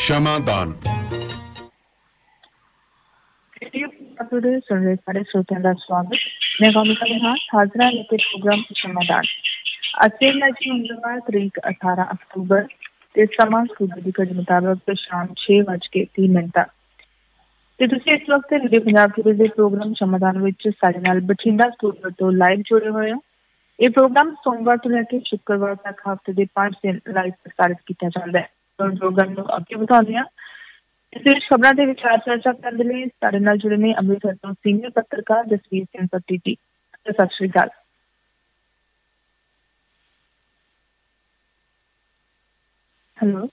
क्षमादान। सारे श्रोतियों का स्वागत। मैं गौमिका विहार हाजरा लेके प्रोग्राम क्षमादान। आज मंगलवार तारीख 18 अक्तूबर ते समा सूबे दी घड़ी मुताबिक शाम 6:03 ते तुसीं इस वक्त रेडियो पंजाब के प्रोग्राम क्षमादान विच साडे नाल बठिंडा स्टूडियो तो लाइव जुड़े हुए हो। ये प्रोग्राम सोमवार तो लेकर शुक्रवार तक हफ्ते के 5 दिन लाइव प्रसारित किया जाता है। प्रोग्राम को अगे बताते हैं। इस खबरों के विचार चर्चा करने लिए साडे नाल जुड़े ने अमृतसर तो सीनियर पत्रकार जसवीर सिंह पट्टी जी। सत श्री अकाल। हेलो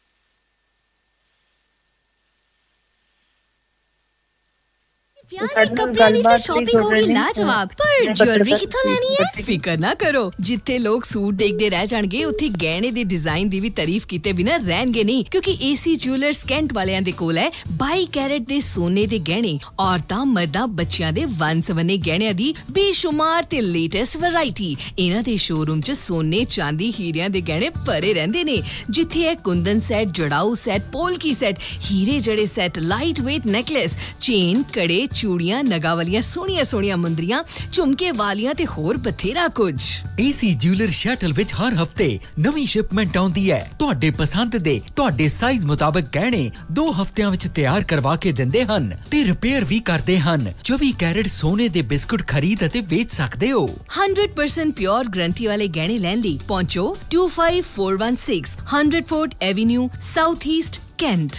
कपड़े की शॉपिंग होगी लाजवाब, पर ज्वेलरी किथों लेनी है? फिकर ना करो, जिथे लोग सूट देखते रह जाणगे उत्थे गहने दे डिजाइन दी भी तारीफ कीते बिना रहणगे नहीं, क्योंकि एसी ज्वेलर्स कैंट वालियां दे कोल है 22 कैरेट दे सोने दे गहने, औरतां मर्दां बच्चियां दे वंन-सवन्ने गहणियां दी बेशुमार ते लेटेस्ट वैरायटी। इन्हां दे शोरूम च सोने चांदी हीरियां दे गहने भरे रहंदे ने, जिथे है कुंदन सेट, जड़ाऊ सेट, पोलकी सेट, हीरे जड़े set, light weight necklace, chain, कड़े, चूड़ियां, नगावलियां, सोहणियां मुंदरियां, झुमके वालियां ते होर बथेरा कुछ। एसी ज्वेलर शटल विच हर हफ्ते नवी शिपमेंट आउंदी है। तुहाडे पसंद दे तुहाडे साइज मुताबिक गहने 2 हफ्तियां विच तैयार करवा के दिंदे हन ते रिपेयर भी करदे हन। 24 कैरेट सोने दे बिस्कुट खरीद अते बेच सकदे हो। 100% प्योर गारंटी वाले गहने लैन लई पहुंचो 25416 100 Fort Avenue, south east, Kent.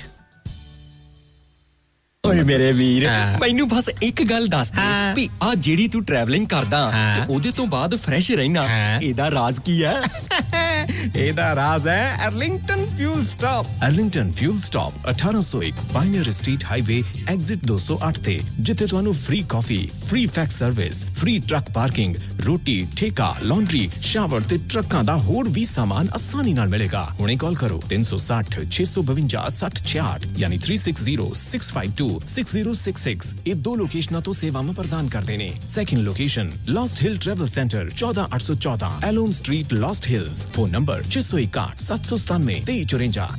ओए मेरे वीर, मैनू बस एक गल दस दे भी आ जेड़ी तू ट्रैवलिंग करदा ते ओदे तो बाद फ्रेश रहना, एदा राज की है? एदा राज है Arlington fuel stop. Arlington fuel stop 1801 Pioneer Street highway exit 208 ते, जिथे तुहानू free coffee, free fax service, free truck parking, रोटी, ठेका, लॉन्ड्री, शावर ते ट्रकां दा होर भी सामान आसानी नाल मिलेगा। हुणे कॉल करो 360 652 6066 यानी 360 652 6066। ये 2 लोकेशनां तो सेवावां प्रदान करदे ने। Second location Lost Hill travel centre 14814 एलोम street, Lost Hills. Phone number 661 797 2354।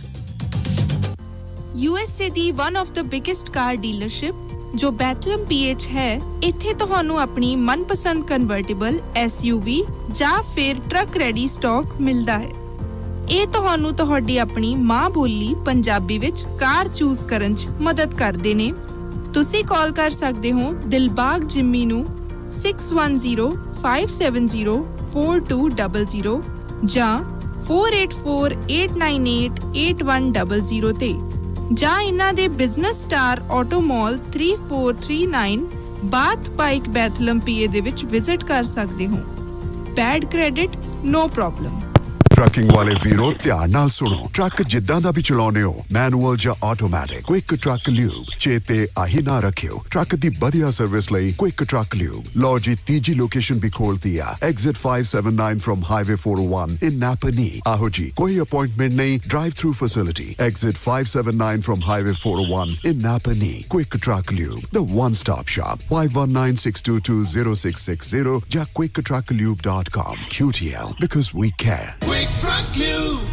USA ਦੀ one of the biggest car dealership ਜੋ ਬੈਟਲਮ PH ਹੈ, ਇੱਥੇ ਤੁਹਾਨੂੰ ਆਪਣੀ ਮਨਪਸੰਦ ਕਨਵਰਟੇਬਲ SUV ਜਾਂ ਫਿਰ ਟਰੱਕ ਰੈਡੀ ਸਟਾਕ ਮਿਲਦਾ ਹੈ। ਇਹ ਤੁਹਾਨੂੰ ਤੁਹਾਡੀ ਆਪਣੀ ਮਾਂ ਬੋਲੀ ਪੰਜਾਬੀ ਵਿੱਚ ਕਾਰ ਚੂਜ਼ ਕਰਨ 'ਚ ਮਦਦ ਕਰਦੇ ਨੇ। ਤੁਸੀਂ ਕਾਲ ਕਰ ਸਕਦੇ ਹੋ ਦਿਲਬਾਗ ਜਿੰਮੀ ਨੂੰ 6105704200 ਜਾਂ 4848988100 ਤੇ, ਜਾਂ ਇਹਨਾਂ ਦੇ business Star Auto Mall 3439 Bath Pike Bethlehem PA ਦੇ ਵਿੱਚ ਵਿਜ਼ਿਟ ਕਰ ਸਕਦੇ ਹੋ। Bad credit no problem. Trucking वाले वीरों ध्यान नाल सुनो। ट्रक जिद्दां दा भी चलाउने हो, मैनुअल या ऑटोमैटिक, क्विक ट्रक ल्यूब चेते आही ना रखियो। ट्रक दी बढ़िया सर्विस लई क्विक ट्रक ल्यूब लो जी तीजी लोकेशन भी खोलती है, exit 579 from highway 401 in Napanee. आहो जी, कोई अपॉइंटमेंट नहीं, drive through facility, exit 579 from highway 401 in Napanee. Quick Truck Lube, the one stop shop. 5196220660 या quicktrucklube.com। QTL, because we care। Truck Lube।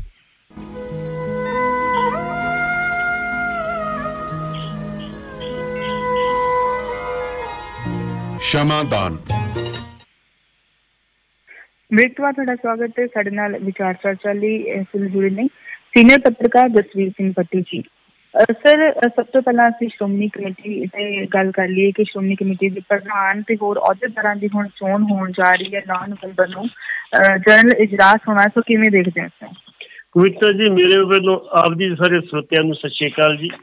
क्षमादान। मृतवा ਤੁਹਾਡਾ स्वागत है। ਸਾਡੇ ਨਾਲ ਵਿਚਾਰ ਚਰਚਾ ਲਈ जुड़े ने सीनियर पत्रकार जसवीर सिंह पट्टी जी। सर, सब तो पहला ਅਸੀਂ ਸ਼੍ਰੋਮਣੀ ਕਮੇਟੀ ਤੇ ਗੱਲ ਕਰ ਲਈਏ ਕਿ ਸ਼੍ਰੋਮਣੀ ਕਮੇਟੀ ਦੇ ਪ੍ਰਧਾਨ ਤੇ ਹੋਰ ਅਹੁਦੇਦਾਰਾਂ ਦੀ ਹੁਣ ਚੋਣ ਹੋਣ ਜਾ ਰਹੀ ਹੈ 9 ਨਵੰਬਰ ਨੂੰ। ਜਨਰਲ ਇਜਲਾਸ ਹੋਣਾ, ਸੋ ਕਿਵੇਂ ਦੇਖਦੇ ਹੋ ਸਰ? ਕਵਿਤਾ ਜੀ, ਮੇਰੇ ਵੱਲੋਂ ਆਪ ਜੀ ਸਾਰੇ ਸਰੋਤਿਆਂ ਨੂੰ ਸਤਿ ਸ਼੍ਰੀ ਅਕਾਲ ਜੀ।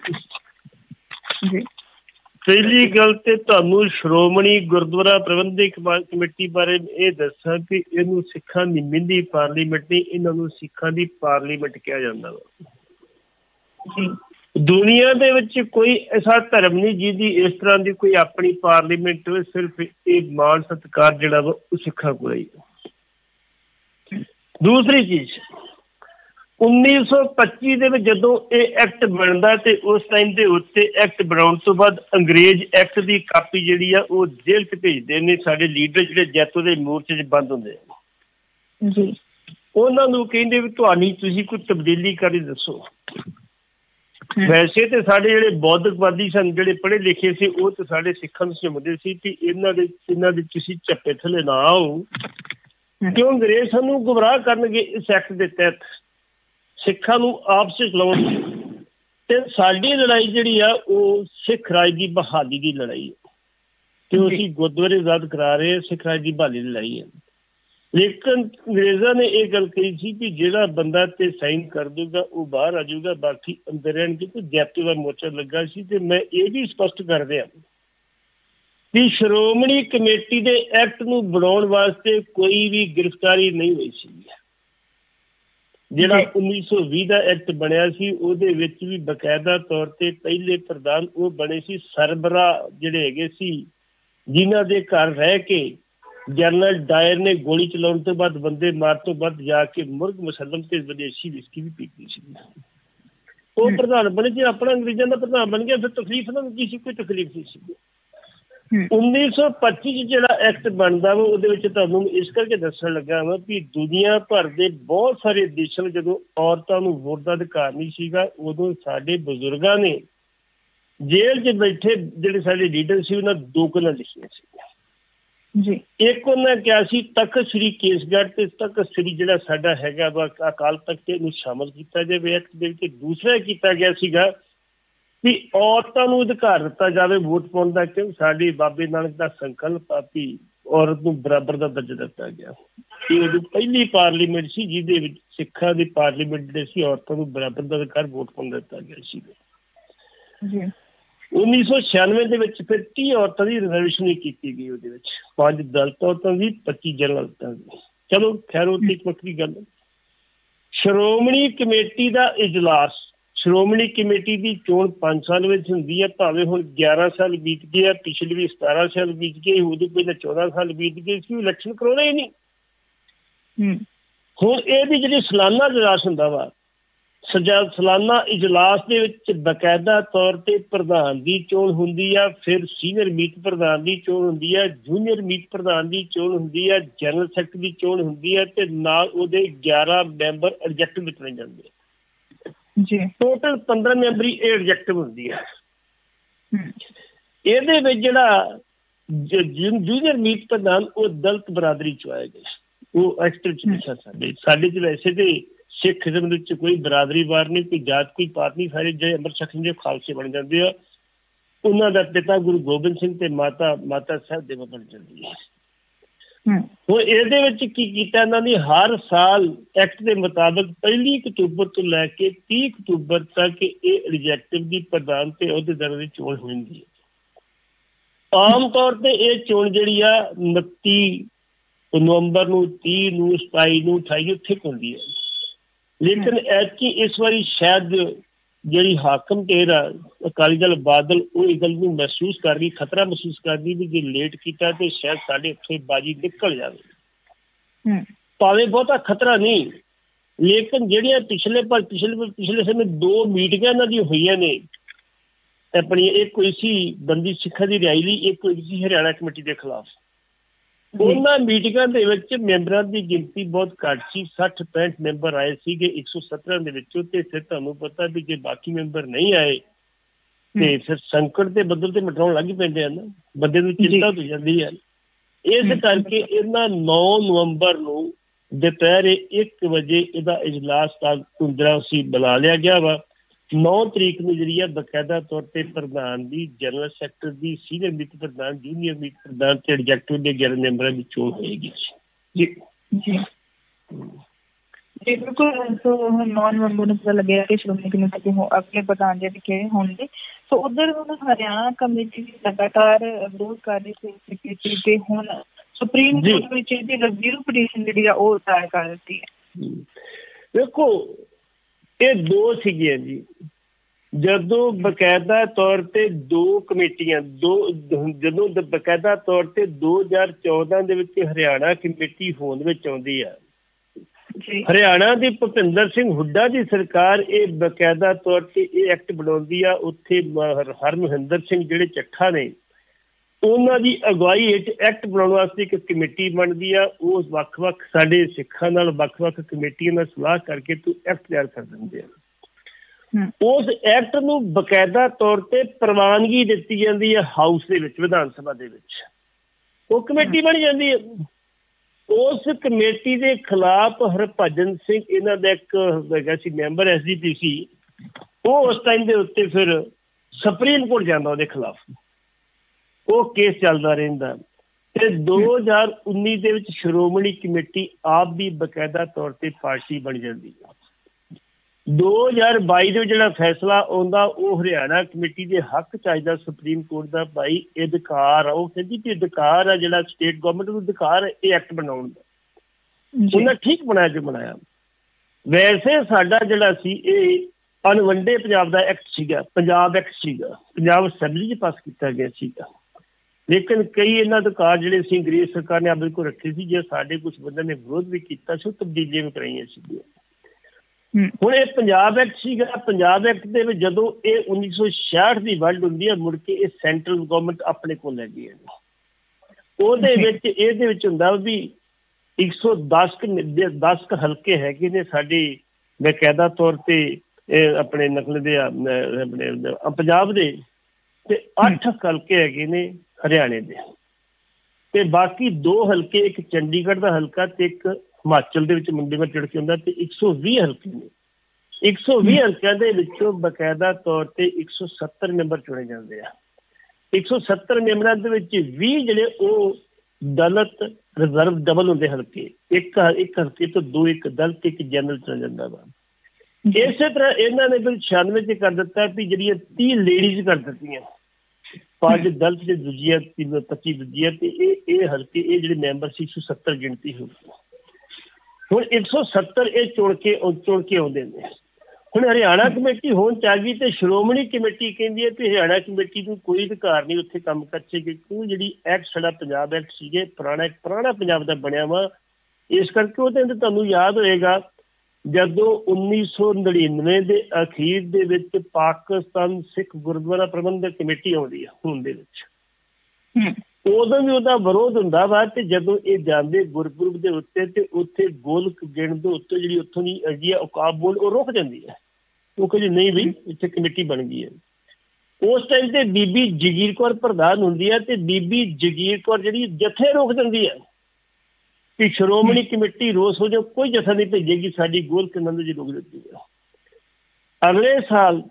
ਪਹਿਲੀ ਗੱਲ ਤੇ ਤੁਹਾਨੂੰ ਸ਼੍ਰੋਮਣੀ ਗੁਰਦੁਆਰਾ ਪ੍ਰਬੰਧਕ ਕਮੇਟੀ ਬਾਰੇ ਇਹ ਦੱਸਾਂ ਕਿ ਇਹਨੂੰ ਸਿੱਖਾਂ ਦੀ ਮਿੰਦੀ ਪਾਰਲੀਮੈਂਟ ਨਹੀਂ, ਇਹਨਾਂ ਨੂੰ ਸਿੱਖਾਂ ਦੀ ਪਾਰਲੀਮੈਂਟ ਕਿਹਾ ਜਾਂਦਾ ਵਾ ਜੀ। ਦੁਨੀਆ ਦੇ ਵਿੱਚ ਕੋਈ ਐਸਾ ਧਰਮ ਨਹੀਂ ਜਿਹਦੀ ਇਸ ਤਰ੍ਹਾਂ ਦੀ ਕੋਈ ਆਪਣੀ ਪਾਰਲੀਮੈਂਟ ਹੋਵੇ। ਸਿਰਫ ਇਹ ਮਾਣ ਸਤਿਕਾਰ ਜਿਹੜਾ ਵਾ ਉਹ ਸਿੱਖਾਂ ਕੋਲ ਹੀ। ਦੂਸਰੀ ਚੀਜ਼, 1925 ਦੇ ਵਿੱਚ ਜਦੋਂ ਇਹ ਐਕਟ ਬਣਦਾ ਤੇ ਉਸ ਟਾਈਮ ਦੇ ਉੱਤੇ ਐਕਟ ਬਣਾਉਣ ਤੋਂ ਬਾਅਦ ਅੰਗਰੇਜ਼ ਐਕਟ ਦੀ ਕਾਪੀ ਜਿਹੜੀ ਆ ਉਹ ਜੇਲ੍ਹ 'ਚ ਭੇਜਦੇ ਨੇ। ਸਾਡੇ ਲੀਡਰ ਜਿਹੜੇ ਜੈਤੋ ਦੇ ਮੋਰਚੇ 'ਚ ਬੰਦ ਹੁੰਦੇ ਆ ਜੀ, ਉਹਨਾਂ ਨੂੰ ਕਹਿੰਦੇ ਵੀ ਤੁਸੀਂ ਕੋਈ ਤਬਦੀਲੀ ਕਰੀ ਦੱਸੋ। ਵੈਸੇ ਤੇ ਸਾਡੇ ਜਿਹੜੇ ਬੌਧਿਕਵਾਦੀ ਸਨ, ਜਿਹੜੇ ਪੜ੍ਹੇ ਲਿਖੇ ਸੀ, ਉਹ ਤੇ ਸਾਡੇ ਸਿੱਖਾਂ ਨੂੰ ਸਮਝਦੇ ਸੀ ਕਿ ਇਹਨਾਂ ਦੇ ਤੁਸੀਂ ਝੱਪੇ ਥੱਲੇ ਨਾ ਆਓ, ਕਿਉਂ ਅੰਗਰੇਜ਼ ਸਾਨੂੰ ਗੁੰਮਰਾਹ ਕਰਨਗੇ ਇਸ ਐਕਟ ਦੇ ਤਹਿਤ, ਸਿੱਖਾਂ ਨੂੰ ਆਪਸ ਵਿੱਚ ਲਾਉਣ। ਤੇ ਸਾਡੀ ਲੜਾਈ ਜਿਹੜੀ ਆ ਉਹ ਸਿੱਖ ਰਾਜ ਦੀ ਬਹਾਲੀ ਦੀ ਲੜਾਈ ਹੈ, ਤੇ ਅਸੀਂ ਗੁਰਦੁਆਰੇ ਆਜ਼ਾਦ ਕਰਾ ਰਹੇ, ਸਿੱਖ ਰਾਜ ਦੀ ਬਹਾਲੀ ਦੀ ਲੜਾਈ ਹੈ। ਲੇਕਿਨ ਅੰਗਰੇਜ਼ਾਂ ਨੇ ਇਹ ਗੱਲ ਕਹੀ ਸੀ ਕਿ ਜਿਹੜਾ ਬੰਦਾ ਤੇ ਸਾਈਨ ਕਰ ਦੂਗਾ ਉਹ ਬਾਹਰ ਆ ਜਾਊਗਾ, ਬਾਕੀ ਅੰਦਰ ਰਹਿਣਗੇ। ਕੋਈ ਜੈਪਤੀ ਦਾ ਮੋਰਚਾ ਲੱਗਾ ਸੀ। ਤੇ ਮੈਂ ਇਹ ਵੀ ਸਪਸ਼ਟ ਕਰ ਰਿਹਾ ਕਿ ਸ਼੍ਰੋਮਣੀ ਕਮੇਟੀ ਦੇ ਐਕਟ ਨੂੰ ਬਣਾਉਣ ਵਾਸਤੇ ਕੋਈ ਵੀ ਗ੍ਰਿਫਤਾਰੀ ਨਹੀਂ ਹੋਈ ਸੀ। ਜਿਹੜਾ 1920 ਦਾ ਐਕਟ ਬਣਿਆ ਸੀ ਉਹਦੇ ਵਿੱਚ ਵੀ ਬਕਾਇਦਾ ਤੌਰ ਤੇ ਪਹਿਲੇ ਪ੍ਰਧਾਨ ਉਹ ਬਣੇ ਸੀ ਸਰਬਰਾਹ, ਜਿਹੜੇ ਹੈਗੇ ਸੀ ਜਿਨ੍ਹਾਂ ਦੇ ਘਰ ਰਹਿ ਕੇ ਜਨਰਲ ਡਾਇਰ ਨੇ ਗੋਲੀ ਚਲਾਉਣ ਤੋਂ ਬਾਅਦ, ਬੰਦੇ ਮਾਰ ਤੋਂ ਬਾਅਦ ਜਾ ਕੇ ਮੁਰਗ ਮੁਸਲਮ ਤੇ ਵਿਦੇਸ਼ੀ ਵਿਸਕੀ ਵੀ ਪੀਤੀ ਸੀ। ਉਹ ਪ੍ਰਧਾਨ ਬਣੇ। ਜੇ ਆਪਣਾ ਅੰਗਰੇਜ਼ਾਂ ਦਾ ਪ੍ਰਧਾਨ ਬਣ ਗਿਆ ਫਿਰ ਤਕਲੀਫ ਨਾ ਕੀ ਸੀ? ਕੋਈ ਤਕਲੀਫ ਨਹੀਂ ਸੀ। 1925 ਚ ਜਿਹੜਾ ਐਕਟ ਬਣਦਾ ਵਾ ਉਹਦੇ ਵਿੱਚ ਤੁਹਾਨੂੰ ਇਸ ਕਰਕੇ ਦੱਸਣ ਲੱਗਾ ਵਾ ਵੀ ਦੁਨੀਆ ਭਰ ਦੇ ਬਹੁਤ ਸਾਰੇ ਦੇਸ਼ਾਂ ਵਿੱਚ ਜਦੋਂ ਔਰਤਾਂ ਨੂੰ ਵੋਟ ਦਾ ਅਧਿਕਾਰ ਨਹੀਂ ਸੀਗਾ, ਉਦੋਂ ਸਾਡੇ ਬਜ਼ੁਰਗਾਂ ਨੇ ਜੇਲ੍ਹ 'ਚ ਬੈਠੇ ਜਿਹੜੇ ਸਾਡੇ ਲੀਡਰ ਸੀ ਉਹਨਾਂ ਦੋ ਗੱਲਾਂ ਲਿਖੀਆਂ ਸੀ ਜੀ। ਇੱਕ ਉਹਨਾਂ ਕਿਹਾ ਸੀ ਤਖਤ ਸ੍ਰੀ ਕੇਸਗੜ੍ਹ ਤੇ ਤਖਤ ਸ੍ਰੀ ਜਿਹੜਾ ਸਾਡਾ ਹੈਗਾ ਵਾ ਅਕਾਲ ਤਖਤ ਇਹਨੂੰ ਸ਼ਾਮਲ ਕੀਤਾ ਜਾਵੇ ਐਕਟ ਦੇ ਵਿੱਚ। ਦੂਸਰਾ ਕੀਤਾ ਗਿਆ ਸੀਗਾ ਵੀ ਔਰਤਾਂ ਨੂੰ ਅਧਿਕਾਰ ਦਿੱਤਾ ਜਾਵੇ ਵੋਟ ਪਾਉਣ ਦਾ, ਕਿਉਂ ਸਾਡੇ ਬਾਬੇ ਨਾਨਕ ਦਾ ਸੰਕਲਪ ਆ ਵੀ ਔਰਤ ਨੂੰ ਬਰਾਬਰ ਦਾ ਦਰਜਾ ਦਿੱਤਾ ਗਿਆ। ਇਹ ਉਦੋਂ ਪਹਿਲੀ ਪਾਰਲੀਮੈਂਟ ਸੀ ਜਿਹਦੇ ਵਿੱਚ ਸਿੱਖਾਂ ਦੀ ਪਾਰਲੀਮੈਂਟ ਜਿਹੜੇ ਸੀ ਔਰਤਾਂ ਨੂੰ ਬਰਾਬਰ ਦਾ ਅਧਿਕਾਰ ਵੋਟ ਪਾਉਣ ਦਾ ਦਿੱਤਾ ਗਿਆ ਸੀ। 1996 ਦੇ ਵਿੱਚ ਫਿਰ 30 ਔਰਤਾਂ ਦੀ ਰਿਜ਼ਰਵੇਸ਼ਨ ਕੀਤੀ ਗਈ, ਉਹਦੇ ਵਿੱਚ 5 ਦਲਿਤ ਔਰਤਾਂ ਦੀ, 25 ਜਨਰਲ ਔਰਤਾਂ ਦੀ। ਚਲੋ ਖੈਰ ਉਹ ਇੱਕ ਵੱਖਰੀ ਗੱਲ ਹੈ। ਸ਼੍ਰੋਮਣੀ ਕਮੇਟੀ ਦਾ ਇਜਲਾਸ, ਸ਼੍ਰੋਮਣੀ ਕਮੇਟੀ ਦੀ ਚੋਣ 5 ਸਾਲ ਵਿੱਚ ਹੁੰਦੀ ਹੈ, ਭਾਵੇਂ ਹੁਣ 11 ਸਾਲ ਬੀਤ ਗਏ ਆ, ਪਿਛਲੇ ਵੀ 17 ਸਾਲ ਬੀਤ ਗਏ, ਉਦੋਂ ਪਹਿਲਾਂ 14 ਸਾਲ ਬੀਤ ਗਏ ਸੀ, ਇਲੈਕਸ਼ਨ ਕਰਾਉਣਾ ਹੀ ਨਹੀਂ। ਹੁਣ ਇਹਦੀ ਜਿਹੜੀ ਸਾਲਾਨਾ ਇਜਲਾਸ ਹੁੰਦਾ ਵਾ, ਸਾਲਾਨਾ ਇਜਲਾਸ ਦੇ ਵਿੱਚ ਬਕਾਇਦਾ ਤੌਰ ਤੇ ਪ੍ਰਧਾਨ ਦੀ ਚੋਣ ਹੁੰਦੀ ਆ, ਫਿਰ ਸੀਨੀਅਰ ਮੀਤ ਪ੍ਰਧਾਨ ਦੀ ਚੋਣ ਹੁੰਦੀ ਹੈ, ਜੂਨੀਅਰ ਮੀਤ ਪ੍ਰਧਾਨ ਦੀ ਚੋਣ ਹੁੰਦੀ ਹੈ, ਜਨਰਲ ਸੈਕਟਰੀ ਦੀ ਚੋਣ ਹੁੰਦੀ ਹੈ, ਤੇ ਨਾਲ ਉਹਦੇ 11 ਮੈਂਬਰ ਐਗਜ਼ੈਕਟਿਵ ਵਿੱਚ ਚੁਣੇ ਜਾਂਦੇ ਜੀ। ਟੋਟਲ 15 ਮੈਂਬਰੀ ਇਹ ਐਗਜ਼ੈਕਟਿਵ ਹੁੰਦੀ ਹੈ। ਇਹਦੇ ਵਿੱਚ ਜਿਹੜਾ ਜੂਨੀਅਰ ਮੀਤ ਪ੍ਰਧਾਨ ਉਹ ਦਲਿਤ ਬਰਾਦਰੀ ਚ ਆਏ ਗਏ, ਉਹ ਐਕਸਟਰ ਚ ਸਾਡੇ ਚ ਵੈਸੇ ਤੇ ਸਿੱਖਜ਼ਮ ਦੇ ਵਿੱਚ ਕੋਈ ਬਰਾਦਰੀ ਵਾਰ ਨਹੀਂ, ਕੋਈ ਜਾਤ ਕੋਈ ਪਾਤ ਨਹੀਂ, ਸਾਰੇ ਜਿਹੜੇ ਅੰਮ੍ਰਿਤ ਛਕਣ ਦੇ ਖਾਲਸੇ ਬਣ ਜਾਂਦੇ ਆ। ਉਹਨਾਂ ਦਾ ਪਿਤਾ ਗੁਰੂ ਗੋਬਿੰਦ ਸਿੰਘ ਤੇ ਮਾਤਾ ਸਾਹਿਬ ਦੇਵਾ ਬਣ ਜਾਂਦੀ ਹੈ। ਹੁਣ ਇਹਦੇ ਵਿੱਚ ਕੀ ਕੀਤਾ ਇਹਨਾਂ ਨੇ, ਹਰ ਸਾਲ ਐਕਟ ਦੇ ਮੁਤਾਬਕ 1 ਅਕਤੂਬਰ ਤੋਂ ਲੈ ਕੇ 30 ਅਕਤੂਬਰ ਤੱਕ ਇਹ ਐਗਜ਼ੈਕਟਿਵ ਦੀ ਪ੍ਰਧਾਨ ਤੇ ਅਹੁਦੇਦਾਰਾਂ ਦੀ ਚੋਣ ਹੁੰਦੀ ਹੈ। ਆਮ ਤੌਰ ਤੇ ਇਹ ਚੋਣ ਜਿਹੜੀ ਆ 29 ਨਵੰਬਰ ਨੂੰ, 30 ਨੂੰ, 27 ਨੂੰ, 28 ਨੂੰ ਠੀਕ ਹੁੰਦੀ ਹੈ। ਲੇਕਿਨ ਐਤਕੀ ਇਸ ਵਾਰੀ ਸ਼ਾਇਦ ਜਿਹੜੀ ਹਾਕਮ ਢੇਰ ਆ ਅਕਾਲੀ ਦਲ ਬਾਦਲ, ਉਹ ਇਹ ਗੱਲ ਨੂੰ ਮਹਿਸੂਸ ਕਰ ਰਹੀ, ਖਤਰਾ ਮਹਿਸੂਸ ਕਰਦੀ ਵੀ ਜੇ ਲੇਟ ਕੀਤਾ ਤੇ ਸ਼ਾਇਦ ਸਾਡੇ ਉੱਥੇ ਬਾਜੀ ਨਿਕਲ ਜਾਵੇ। ਭਾਵੇਂ ਬਹੁਤਾ ਖਤਰਾ ਨਹੀਂ, ਲੇਕਿਨ ਜਿਹੜੀਆਂ ਪਿਛਲੇ ਸਮੇਂ 2 ਮੀਟਿੰਗਾਂ ਇਹਨਾਂ ਦੀਆਂ ਹੋਈਆਂ ਨੇ ਆਪਣੀ, ਇੱਕ ਹੋਈ ਸੀ ਬੰਦੀ ਸਿੱਖਾਂ ਦੀ ਰਿਹਾਈ ਲਈ, ਇੱਕ ਹੋਈ ਸੀ ਹਰਿਆਣਾ ਕਮੇਟੀ ਦੇ ਖਿਲਾਫ। ਉਹਨਾਂ ਮੀਟਿੰਗਾਂ ਦੇ ਵਿੱਚ ਮੈਂਬਰਾਂ ਦੀ ਗਿਣਤੀ ਬਹੁਤ ਘੱਟ ਸੀ, 60-65 ਮੈਂਬਰ ਆਏ ਸੀਗੇ 117 ਦੇ ਵਿੱਚੋਂ। ਤੇ ਫਿਰ ਤੁਹਾਨੂੰ ਪਤਾ ਵੀ ਜੇ ਬਾਕੀ ਮੈਂਬਰ ਨਹੀਂ ਆਏ ਤੇ ਫਿਰ ਸੰਕਟ ਤੇ ਬੱਦਲ ਤੇ ਮਟਾਉਣ ਲੱਗ ਪੈਂਦੇ ਹਨ, ਬੰਦੇ ਨੂੰ ਚਿੰਤਾ ਹੋ ਜਾਂਦੀ ਹੈ। ਇਸ ਕਰਕੇ ਇਹਨਾਂ 9 ਨਵੰਬਰ ਨੂੰ ਦੁਪਹਿਰੇ 1 ਵਜੇ ਇਹਦਾ ਇਜਲਾਸ ਕੁੰਦਰਾ ਸੀ ਬੁਲਾ ਲਿਆ ਗਿਆ ਵਾ। 9 ਤਰੀਕ ਨੂੰ ਜਿਹੜੀ ਆ ਬਕਾਇਦਾ ਤੌਰ ਤੇ ਪ੍ਰਧਾਨ ਦੀ, ਜਨਰਲ ਸੈਕਟਰ ਦੀ, ਸੀਨੀਅਰ ਮੀਤ ਪ੍ਰਧਾਨ, ਜੂਨੀਅਰ ਮੀਤ ਪ੍ਰਧਾਨ ਤੇ ਐਗਜ਼ੈਕਟਿਵ ਦੇ 11 ਮੈਂਬਰਾਂ ਦੀ ਚੋਣ ਹੋਏਗੀ ਜੀ। ਜੀ ਬਿਲਕੁਲ। ਸੋ 9 ਨਵੰਬਰ ਨੂੰ ਪਤਾ ਲੱਗਿਆ ਕਿ ਸ਼੍ਰੋਮਣੀ ਕਮੇਟੀ ਦੇ ਅਗਲੇ ਪ੍ਰਧਾਨ ਜਿਹੜੇ ਕਿਹੜੇ ਹੋਣਗੇ। ਸੋ ਉਧਰ ਹੁਣ ਹਰਿਆਣਾ ਕਮੇਟੀ ਲਗਾਤਾਰ ਵਿਰੋਧ ਕਰ ਰਹੀ ਸੀ ਤੇ ਹੁਣ ਸੁਪਰੀਮ ਕੋਰਟ ਵਿੱਚ ਇਹਦੀ ਰਿਵਿਊ ਪਟੀਸ਼ਨ ਜਿਹੜੀ ਆ ਉਹ ਦਾਇਰ ਕਰ ਦਿੱਤੀ ਹੈ। ਦੇਖੋ ਇਹ 2 ਸੀਗੀਆਂ ਜੀ, ਜਦੋਂ ਬਕਾਇਦਾ ਤੌਰ ਤੇ 2 ਕਮੇਟੀਆਂ ਜਦੋਂ ਬਕਾਇਦਾ ਤੌਰ ਤੇ 2014 ਦੇ ਵਿੱਚ ਹਰਿਆਣਾ ਕਮੇਟੀ ਹੋਂਦ ਵਿੱਚ ਆਉਂਦੀ ਆ, ਹਰਿਆਣਾ ਦੀ ਭੁਪਿੰਦਰ ਸਿੰਘ ਹੁੱਡਾ ਦੀ ਸਰਕਾਰ ਇਹ ਬਕਾਇਦਾ ਤੌਰ ਤੇ ਇਹ ਐਕਟ ਬਣਾਉਂਦੀ ਆ। ਉੱਥੇ ਹਰਮਹਿੰਦਰ ਸਿੰਘ ਜਿਹੜੇ ਚੱਠਾ ਨੇ ਉਹਨਾਂ ਦੀ ਅਗਵਾਈ ਵਿੱਚ ਐਕਟ ਬਣਾਉਣ ਵਾਸਤੇ ਇੱਕ ਕਮੇਟੀ ਬਣਦੀ ਆ। ਉਹ ਵੱਖ-ਵੱਖ ਸਾਡੇ ਸਿੱਖਾਂ ਨਾਲ ਵੱਖ-ਵੱਖ ਕਮੇਟੀਆਂ ਨਾਲ ਸਲਾਹ ਕਰਕੇ ਤੂੰ ਐਕਟ ਤਿਆਰ ਕਰ ਦਿੰਦੇ ਆ। ਉਸ ਐਕਟ ਨੂੰ ਬਕਾਇਦਾ ਤੌਰ ਤੇ ਪ੍ਰਵਾਨਗੀ ਦਿੱਤੀ ਜਾਂਦੀ ਹੈ ਹਾਊਸ ਦੇ ਵਿੱਚ, ਵਿਧਾਨ ਸਭਾ ਦੇ ਵਿੱਚ। ਉਹ ਕਮੇਟੀ ਬਣ ਜਾਂਦੀ ਹੈ। ਉਸ ਕਮੇਟੀ ਦੇ ਖਿਲਾਫ ਹਰਭਜਨ ਸਿੰਘ ਇਹਨਾਂ ਦਾ ਇੱਕ ਹੈਗਾ ਸੀ ਮੈਂਬਰ SGPC, ਉਹ ਉਸ ਟਾਈਮ ਦੇ ਉੱਤੇ ਫਿਰ ਸੁਪਰੀਮ ਕੋਰਟ ਜਾਂਦਾ ਉਹਦੇ ਖਿਲਾਫ, ਉਹ ਕੇਸ ਚੱਲਦਾ ਰਹਿੰਦਾ। ਤੇ 2019 ਦੇ ਵਿੱਚ ਸ਼੍ਰੋਮਣੀ ਕਮੇਟੀ ਆਪ ਵੀ ਬਕਾਇਦਾ ਤੌਰ ਤੇ ਪਾਰਟੀ ਬਣ ਜਾਂਦੀ ਹੈ। 2022 ਦੇ ਵਿੱਚ ਜਿਹੜਾ ਫੈਸਲਾ ਆਉਂਦਾ ਉਹ ਹਰਿਆਣਾ ਕਮੇਟੀ ਦੇ ਹੱਕ ਚ ਆਇਦਾ ਸੁਪਰੀਮ ਕੋਰਟ ਦਾ, ਭਾਈ ਇਹ ਅਧਿਕਾਰ ਆ, ਉਹ ਕਹਿੰਦੀ ਕਿ ਅਧਿਕਾਰ ਆ ਜਿਹੜਾ ਸਟੇਟ ਗਵਰਨਮੈਂਟ ਨੂੰ ਅਧਿਕਾਰ ਇਹ ਐਕਟ ਬਣਾਉਣ ਦਾ। ਉਹਨਾਂ ਠੀਕ ਬਣਾਇਆ ਜੋ ਬਣਾਇਆ। ਵੈਸੇ ਸਾਡਾ ਜਿਹੜਾ ਸੀ ਇਹ ਅਣਵੰਡੇ ਪੰਜਾਬ ਦਾ ਐਕਟ ਸੀਗਾ, ਪੰਜਾਬ ਐਕਟ ਸੀਗਾ, ਪੰਜਾਬ ਅਸੈਂਬਲੀ 'ਚ ਪਾਸ ਕੀਤਾ ਗਿਆ ਸੀਗਾ। ਲੇਕਿਨ ਕਈ ਇਹਨਾਂ ਅਧਿਕਾਰ ਜਿਹੜੇ ਸੀ ਅੰਗਰੇਜ਼ ਸਰਕਾਰ ਨੇ ਆਪਣੇ ਕੋਲ ਰੱਖੇ ਸੀ, ਜੇ ਸਾਡੇ ਕੁਛ ਬੰਦਿਆਂ ਨੇ ਵਿਰੋਧ ਵੀ ਕੀਤਾ ਸੀ, ਉਹ ਤਬਦੀਲੀਆਂ ਵੀ ਕਰਾਈਆਂ ਸੀਗੀਆਂ। ਹੁਣ ਇਹ ਪੰਜਾਬ ਐਕਟ ਸੀਗਾ। ਪੰਜਾਬ ਐਕਟ ਦੇ ਵਿੱਚ ਜਦੋਂ ਇਹ 1966 ਦੀ ਵੰਡ ਹੁੰਦੀ ਹੈ, ਮੁੜ ਕੇ ਇਹ ਸੈਂਟਰਲ ਗਵਰਨਮੈਂਟ ਆਪਣੇ ਕੋਲ ਲੈ ਗਈ ਹੈ। ਉਹਦੇ ਵਿੱਚ ਇਹਦੇ ਵਿੱਚ ਹੁੰਦਾ ਵੀ 110 ਹਲਕੇ ਹੈਗੇ ਨੇ ਸਾਡੇ ਬਕਾਇਦਾ ਤੌਰ ਤੇ ਆਪਣੇ ਨਕਲ ਦੇ ਆਪਣੇ ਪੰਜਾਬ ਦੇ, ਤੇ 8 ਹਲਕੇ ਹੈਗੇ ਨੇ ਹਰਿਆਣੇ ਦੇ, ਤੇ ਬਾਕੀ 2 ਹਲਕੇ, ਇੱਕ ਚੰਡੀਗੜ੍ਹ ਦਾ ਹਲਕਾ ਤੇ ਇੱਕ ਹਿਮਾਚਲ ਦੇ ਵਿੱਚ ਮੰਡੀਵਰ ਚੜ੍ਹ ਕੇ ਹੁੰਦਾ, ਤੇ 120 ਹਲਕੇ ਨੇ। 120 ਹਲਕਿਆਂ ਦੇ ਵਿੱਚੋਂ ਬਕਾਇਦਾ ਤੌਰ ਤੇ 170 ਮੈਂਬਰ ਚੁਣੇ ਜਾਂਦੇ ਆ। 170 ਮੈਂਬਰਾਂ ਦੇ ਵਿੱਚ 20 ਜਿਹੜੇ ਉਹ ਦਲਿਤ ਰਿਜ਼ਰਵ ਡਬਲ ਹੁੰਦੇ ਹਲਕੇ, ਇੱਕ ਹਲਕੇ ਤੋਂ 2 ਇੱਕ ਦਲਿਤ ਇੱਕ ਜਨਰਲ ਚੁਣ ਜਾਂਦਾ ਵਾ। ਇਸੇ ਤਰ੍ਹਾਂ ਇਹਨਾਂ ਨੇ ਫਿਰ 96 ਚ ਕਰ ਦਿੱਤਾ ਵੀ ਜਿਹੜੀਆਂ 30 ਲੇਡੀਜ਼ ਕਰ ਦਿੱਤੀਆਂ, 5 ਦਲਿਤ ਤੇ ਦੂਜੀਆਂ 25 ਦੂਜੀਆਂ, ਤੇ ਇਹ ਹਲਕੇ ਇਹ ਜਿਹੜੇ ਮੈਂਬਰ ਸੀ 170 ਗਿਣਤੀ ਹੋ ਗਈ। ਹੁਣ 170 ਇਹ ਚੁਣ ਕੇ ਆਉਂਦੇ ਨੇ। ਹੁਣ ਹਰਿਆਣਾ ਕਮੇਟੀ ਹੋਣ ਚ ਆ ਗਈ, ਤੇ ਸ਼੍ਰੋਮਣੀ ਕਮੇਟੀ ਕਹਿੰਦੀ ਹੈ ਕਿ ਹਰਿਆਣਾ ਕਮੇਟੀ ਨੂੰ ਕੋਈ ਅਧਿਕਾਰ ਨਹੀਂ ਉੱਥੇ ਕੰਮ ਕਰ ਸਕੇ, ਕਿਉਂ ਜਿਹੜੀ ਐਕਟ ਸਾਡਾ ਪੰਜਾਬ ਐਕਟ ਸੀਗੇ ਪੁਰਾਣਾ ਪੰਜਾਬ ਦਾ ਬਣਿਆ ਵਾ। ਇਸ ਕਰਕੇ ਉਹਦੇ ਅੰਦਰ ਤੁਹਾਨੂੰ ਯਾਦ ਹੋਏਗਾ ਜਦੋਂ 1999 ਦੇ ਅਖੀਰ ਦੇ ਵਿੱਚ ਪਾਕਿਸਤਾਨ ਸਿੱਖ ਗੁਰਦੁਆਰਾ ਪ੍ਰਬੰਧਕ ਕਮੇਟੀ ਆਉਂਦੀ ਆ ਹੁਣ ਦੇ ਵਿੱਚ, ਉਦੋਂ ਵੀ ਉਹਦਾ ਵਿਰੋਧ ਹੁੰਦਾ ਵਾ। ਤੇ ਜਦੋਂ ਇਹ ਜਾਂਦੇ ਗੁਰਪੁਰਬ ਦੇ ਉੱਤੇ ਤੇ ਉੱਥੇ ਗੋਲਕ ਗਿਣ ਦੇ ਉੱਤੇ ਜਿਹੜੀ ਉੱਥੋਂ ਦੀ ਹੈਗੀ ਆ ਔਕਾਬ ਬੋਲ ਉਹ ਰੁਕ ਜਾਂਦੀ ਹੈ, ਉਹ ਕਹਿੰਦੀ ਨਹੀਂ ਬਈ ਇੱਥੇ ਕਮੇਟੀ ਬਣ ਗਈ ਹੈ। ਉਸ ਟਾਈਮ ਤੇ ਬੀਬੀ ਜਗੀਰ ਕੌਰ ਪ੍ਰਧਾਨ ਹੁੰਦੀ ਹੈ, ਤੇ ਬੀਬੀ ਜਗੀਰ ਕੌਰ ਜਿਹੜੀ ਜਥੇ ਰੋਕ ਦਿੰਦੀ ਹੈ ਕਿ ਸ਼੍ਰੋਮਣੀ ਕਮੇਟੀ ਰੋਸ ਹੋ ਜਾਓ, ਕੋਈ ਜਥਾ ਨਹੀਂ ਭੇਜੇਗੀ, ਸਾਡੀ ਗੋਲਕ ਨੰਦ ਜੀ ਰੋਕ ਦਿੱਤੀ ਹੈ। ਅਗਲੇ ਸਾਲ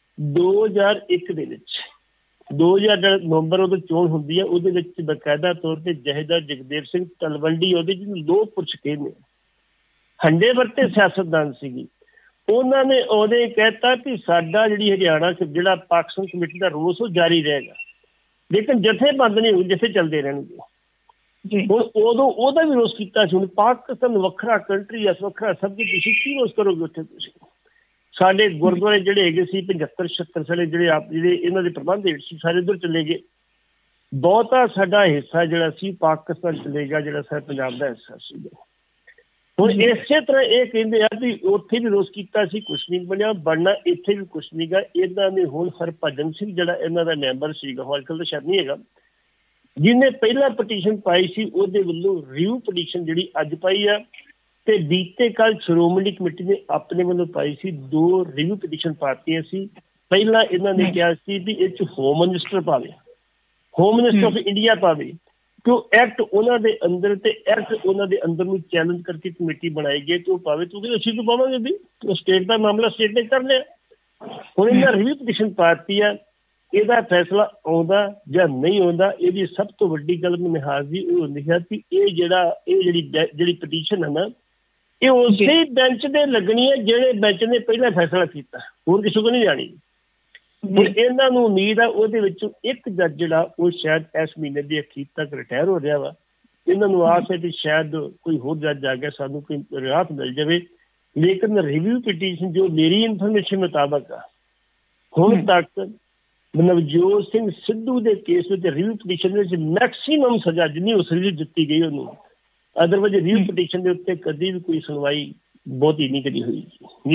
2001 ਦੇ ਵਿੱਚ 2000 ਨਵੰਬਰ ਉਦੋਂ ਚੋਣ ਹੁੰਦੀ ਹੈ, ਉਹਦੇ ਵਿੱਚ ਬਕਾਇਦਾ ਤੌਰ ਤੇ ਜਹੇਦਾਰ ਜਗਦੇਵ ਸਿੰਘ ਤਲਵੰਡੀ ਉਹਦੇ ਜਿਹਨੂੰ ਲੋਹ ਪੁਰਸ਼ ਕਹਿੰਦੇ ਹੰਡੇ ਵਰਤੇ ਸਿਆਸਤਦਾਨ ਸੀਗੀ, ਉਹਨਾਂ ਨੇ ਉਹਦੇ ਕਹਿਤਾ ਕਿ ਸਾਡਾ ਜਿਹੜੀ ਹਰਿਆਣਾ ਜਿਹੜਾ ਪਾਕਿਸਤਾਨ ਕਮੇਟੀ ਦਾ ਰੋਸ ਉਹ ਜਾਰੀ ਰਹੇਗਾ, ਲੇਕਿਨ ਜਥੇ ਬੰਦ ਨਹੀਂ ਹੋਊ, ਜਥੇ ਚੱਲਦੇ ਰਹਿਣਗੇ। ਹੁਣ ਉਦੋਂ ਉਹਦਾ ਵੀ ਰੋਸ ਕੀਤਾ ਸੀ। ਹੁਣ ਪਾਕਿਸਤਾਨ ਵੱਖਰਾ ਕੰਟਰੀ ਆ, ਵੱਖਰਾ ਸਭ ਕੁਝ, ਤੁਸੀਂ ਕੀ ਰੋਸ ਕਰੋਗੇ ਉੱਥੇ? ਤੁਸੀਂ ਸਾਡੇ ਗੁਰਦੁਆਰੇ ਜਿਹੜੇ ਹੈਗੇ ਸੀ 75-76 ਸਾਲੇ ਜਿਹੜੇ ਇਹਨਾਂ ਦੇ ਪ੍ਰਬੰਧ ਹੇਠ ਸੀ, ਸਾਰੇ ਉੱਧਰ ਚਲੇ ਗਏ। ਬਹੁਤਾ ਸਾਡਾ ਹਿੱਸਾ ਜਿਹੜਾ ਸੀ ਪਾਕਿਸਤਾਨ ਚਲੇਗਾ, ਜਿਹੜਾ ਸਾਡਾ ਪੰਜਾਬ ਦਾ ਹਿੱਸਾ ਸੀ। ਹੁਣ ਇਸੇ ਤਰ੍ਹਾਂ ਇਹ ਕਹਿੰਦੇ ਆ ਵੀ ਉੱਥੇ ਵੀ ਰੋਸ ਕੀਤਾ ਸੀ, ਕੁਛ ਨਹੀਂ ਬਣਿਆ, ਬਣਨਾ ਇੱਥੇ ਵੀ ਕੁਛ ਨਹੀਂ ਗਾ। ਇਹਨਾਂ ਨੇ ਹੁਣ ਹਰਭਜਨ ਸਿੰਘ ਜਿਹੜਾ ਇਹਨਾਂ ਦਾ ਮੈਂਬਰ ਸੀਗਾ, ਅੱਜ ਕੱਲ੍ਹ ਤਾਂ ਸ਼ਾਇਦ ਨਹੀਂ ਹੈਗਾ, ਜਿਹਨੇ ਪਹਿਲਾਂ ਪਟੀਸ਼ਨ ਪਾਈ ਸੀ, ਉਹਦੇ ਵੱਲੋਂ ਰਿਵਿਊ ਪਟੀਸ਼ਨ ਜਿਹੜੀ ਅੱਜ ਪਾਈ ਆ, ਤੇ ਬੀਤੇ ਕੱਲ ਸ਼੍ਰੋਮਣੀ ਕਮੇਟੀ ਨੇ ਆਪਣੇ ਵੱਲੋਂ ਪਾਈ ਸੀ 2 ਰਿਵਿਊ ਪਟੀਸ਼ਨ ਪਾਤੀਆਂ ਸੀ। ਪਹਿਲਾਂ ਇਹਨਾਂ ਨੇ ਕਿਹਾ ਸੀ ਵੀ ਇਹ 'ਚ ਹੋਮ ਮਿਨਿਸਟਰ ਪਾਵੇ, ਹੋਮ ਮਿਨਿਸਟਰ ਆਫ ਇੰਡੀਆ ਪਾਵੇ, ਕਿਉਂ ਐਕਟ ਉਹਨਾਂ ਦੇ ਅੰਦਰ ਤੇ ਐਕਟ ਉਹਨਾਂ ਦੇ ਅੰਦਰ ਨੂੰ ਚੈਲੰਜ ਕਰਕੇ ਕਮੇਟੀ ਬਣਾਈ ਗਈ ਤੇ ਉਹ ਪਾਵੇ। ਕਿਉਂਕਿ ਅਸੀਂ ਤਾਂ ਪਾਵਾਂਗੇ ਵੀ ਉਹ ਸਟੇਟ ਦਾ ਮਾਮਲਾ ਸਟੇਟ ਨੇ ਕਰ ਲਿਆ। ਹੁਣ ਇਹਨਾਂ ਰਿਵਿਊ ਪਟੀਸ਼ਨ ਪਾਤੀ ਆ, ਇਹਦਾ ਫੈਸਲਾ ਆਉਂਦਾ ਜਾਂ ਨਹੀਂ ਆਉਂਦਾ, ਇਹਦੀ ਸਭ ਤੋਂ ਵੱਡੀ ਗੱਲ ਮਨਿਹਾਜ਼ ਦੀ ਉਹ ਹੁੰਦੀ ਹੈ ਕਿ ਇਹ ਜਿਹੜੀ ਪਟੀਸ਼ਨ ਹੈ ਨਾ, ਇਹ ਉਸੇ ਬੈਂਚ ਦੇ ਲੱਗਣੀ ਹੈ ਜਿਹੜੇ ਬੈਂਚ ਨੇ ਪਹਿਲਾਂ ਫੈਸਲਾ ਕੀਤਾ, ਹੋਰ ਕਿਸੇ ਕੋਲ ਨਹੀਂ ਜਾਣੀ। ਹੁਣ ਇਹਨਾਂ ਨੂੰ ਉਮੀਦ ਆ ਉਹਦੇ ਵਿੱਚੋਂ ਇੱਕ ਜੱਜ ਜਿਹੜਾ ਉਹ ਸ਼ਾਇਦ ਇਸ ਮਹੀਨੇ ਦੇ ਅਖੀਰ ਤੱਕ ਰਿਟਾਇਰ ਹੋ ਰਿਹਾ ਵਾ। ਇਹਨਾਂ ਨੂੰ ਆਸ ਹੈ ਕਿ ਸ਼ਾਇਦ ਕੋਈ ਹੋਰ ਜੱਜ ਆ ਗਿਆ, ਸਾਨੂੰ ਕੋਈ ਰਾਹਤ ਮਿਲ ਜਾਵੇ। ਲੇਕਿਨ ਰਿਵਿਊ ਪਟੀਸ਼ਨ ਜੋ ਮੇਰੀ ਇਨਫੋਰਮੇਸ਼ਨ ਮੁਤਾਬਕ ਆ, ਹੁਣ ਤੱਕ ਨਵਜੋਤ ਸਿੰਘ ਸਿੱਧੂ ਦੇ ਕੇਸ ਵਿੱਚ ਰਿਵਿਊ ਪਟੀਸ਼ਨ ਵਿੱਚ ਮੈਕਸੀਮਮ ਸਜ਼ਾ ਜਿੰਨੀ ਹੋ ਸਕਦੀ ਦਿੱਤੀ ਗਈ ਉਹਨੂੰ। ਅਦਰਵਾਈਜ਼ ਰਿਵਿਊ ਪਟੀਸ਼ਨ ਦੇ ਉੱਤੇ ਕਦੀ ਵੀ ਕੋਈ ਸੁਣਵਾਈ ਬਹੁਤੀ ਨਹੀਂ ਕਰੀ ਹੋਈ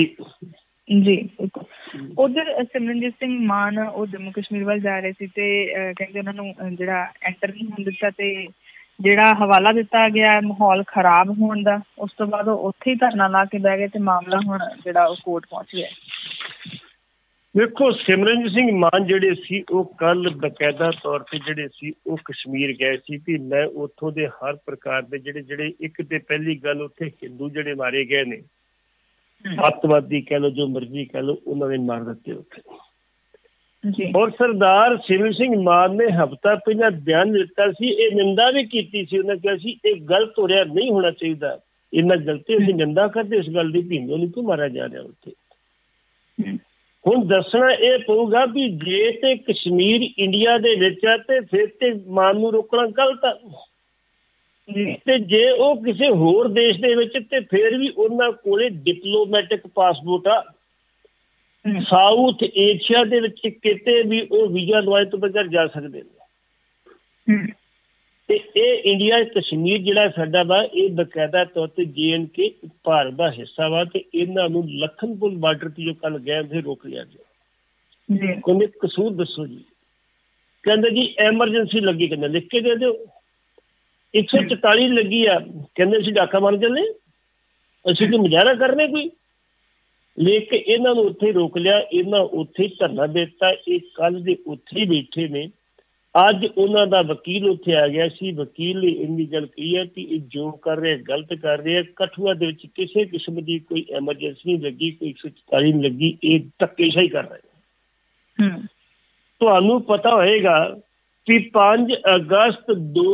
ਜੀ। ਉਧਰ ਸਿਮਰਨਜੀਤ ਸਿੰਘ ਮਾਨ ਉਹ ਜੰਮੂ ਕਸ਼ਮੀਰ ਵੱਲ ਜਾ ਰਹੇ ਸੀ ਤੇ ਕਹਿੰਦੇ ਉਹਨਾਂ ਨੂੰ ਜਿਹੜਾ ਐਂਟਰ ਨਹੀਂ ਹੋਣ ਦਿੱਤਾ, ਤੇ ਜਿਹੜਾ ਹਵਾਲਾ ਦਿੱਤਾ ਗਿਆ ਮਾਹੌਲ ਖਰਾਬ ਹੋਣ ਦਾ, ਉਸ ਤੋਂ ਬਾਅਦ ਉਹ ਉੱਥੇ ਹੀ ਧਰਨਾ ਲਾ ਕੇ ਬਹਿ ਗਏ ਤੇ ਮਾਮਲਾ ਹੁਣ ਜਿਹੜਾ ਉਹ ਕੋਰਟ ਪਹੁੰਚ ਗਿਆ। ਦੇਖੋ ਸਿਮਰਨਜੀਤ ਸਿੰਘ ਮਾਨ ਜਿਹੜੇ ਸੀ ਉਹ ਕੱਲ ਬਕਾਇਦਾ ਤੌਰ ਤੇ ਜਿਹੜੇ ਸੀ ਉਹ ਕਸ਼ਮੀਰ ਗਏ ਸੀ ਵੀ ਮੈਂ ਉੱਥੋਂ ਦੇ ਹਰ ਪ੍ਰਕਾਰ ਦੇ ਜਿਹੜੇ ਇੱਕ ਤੇ ਪਹਿਲੀ ਗੱਲ ਉੱਥੇ ਹਿੰਦੂ ਜਿਹੜੇ ਮਾਰੇ ਗਏ ਨੇ, ਅੱਤਵਾਦੀ ਕਹਿ ਲਓ ਜੋ ਮਰਜ਼ੀ ਕਹਿ ਲਓ, ਉਹਨਾਂ ਨੇ ਮਾਰ ਦਿੱਤੇ ਉੱਥੇ। ਔਰ ਸਰਦਾਰ ਸਿਮਰਨ ਸਿੰਘ ਮਾਨ ਨੇ ਹਫ਼ਤਾ ਪਹਿਲਾਂ ਬਿਆਨ ਦਿੱਤਾ ਸੀ, ਇਹ ਨਿੰਦਾ ਵੀ ਕੀਤੀ ਸੀ। ਉਹਨਾਂ ਕਿਹਾ ਸੀ ਇਹ ਗਲਤ ਹੋ ਰਿਹਾ, ਨਹੀਂ ਹੋਣਾ ਚਾਹੀਦਾ, ਇਹਨਾਂ ਗਲਤੀ ਅਸੀਂ ਨਿੰਦਾ ਕਰਦੇ ਇਸ ਗੱਲ ਦੀ, ਹਿੰਦੂ ਨੂੰ ਕਿਉਂ ਮਾਰਿਆ ਜਾ ਰਿਹਾ ਉੱਥੇ। ਹੁਣ ਦੱਸਣਾ ਇਹ ਪਊਗਾ ਵੀ ਜੇ ਤੇ ਕਸ਼ਮੀਰ ਇੰਡੀਆ ਦੇ ਵਿੱਚ ਆ ਤੇ ਫਿਰ ਤੇ ਮਾਨ ਨੂੰ ਰੋਕਣਾ ਗਲਤ ਆ, ਤੇ ਜੇ ਉਹ ਕਿਸੇ ਹੋਰ ਦੇਸ਼ ਦੇ ਵਿੱਚ ਤੇ ਫਿਰ ਵੀ ਉਹਨਾਂ ਕੋਲੇ ਡਿਪਲੋਮੈਟਿਕ ਪਾਸਪੋਰਟ ਆ। ਸਾਊਥ ਏਸ਼ੀਆ ਦੇ ਵਿੱਚ ਕਿਤੇ ਵੀ ਉਹ ਵੀਜ਼ਾ ਲਵਾਏ ਤੋਂ ਬਗੈਰ ਜਾ ਸਕਦੇ ਨੇ। ਤੇ ਇਹ ਇੰਡੀਆ ਕਸ਼ਮੀਰ ਜਿਹੜਾ ਸਾਡਾ ਵਾ ਇਹ ਬਕਾਇਦਾ ਤੌਰ ਤੇ JNK ਭਾਰਤ ਦਾ ਹਿੱਸਾ ਵਾ, ਤੇ ਇਹਨਾਂ ਨੂੰ ਲਖਨਪੁਰ ਬਾਰਡਰ ਤੇ ਜੋ ਕੱਲ ਗਏ ਉੱਥੇ ਰੋਕ ਲਿਆ ਗਿਆ। ਕਹਿੰਦੇ ਕਸੂਰ ਦੱਸੋ ਜੀ, ਕਹਿੰਦੇ ਜੀ ਐਮਰਜੈਂਸੀ ਲੱਗੀ, ਕਹਿੰਦੇ ਲਿਖ ਕੇ ਦੇ ਦਿਓ। 144 ਲੱਗੀ ਆ, ਕਹਿੰਦੇ ਅਸੀਂ ਡਾਕਾ ਮਾਰ ਚੱਲੇ, ਅਸੀਂ ਕੋਈ ਮੁਜ਼ਾਹਰਾ ਕਰਨੇ ਕੋਈ, ਲੇਕਿਨ ਇਹਨਾਂ ਨੂੰ ਉੱਥੇ ਰੋਕ ਲਿਆ। ਇਹਨਾਂ ਉੱਥੇ ਧਰਨਾ ਦਿੱਤਾ, ਇਹ ਕੱਲ ਦੇ ਉੱਥੇ ਹੀ ਬੈਠੇ ਨੇ। ਅੱਜ ਉਹਨਾਂ ਦਾ ਵਕੀਲ ਉੱਥੇ ਆ ਗਿਆ ਸੀ, ਵਕੀਲ ਨੇ ਇੰਨੀ ਗੱਲ ਕਹੀ ਹੈ ਕਿ ਇਹ ਜੋ ਕਰ ਰਹੇ ਗਲਤ ਕਰ ਰਹੇ। ਕਠੂਆ ਦੇ ਵਿੱਚ ਕਿਸੇ ਕਿਸਮ ਦੀ ਕੋਈ ਐਮਰਜੈਂਸੀ ਨਹੀਂ ਲੱਗੀ, ਕੋਈ 144 ਨਹੀਂ ਲੱਗੀ, ਇਹ ਧੱਕੇਸ਼ਾਹੀ ਕਰ ਰਹੇ। ਤੁਹਾਨੂੰ ਪਤਾ ਹੋਏਗਾ ਕਿ 5 ਅਗਸਤ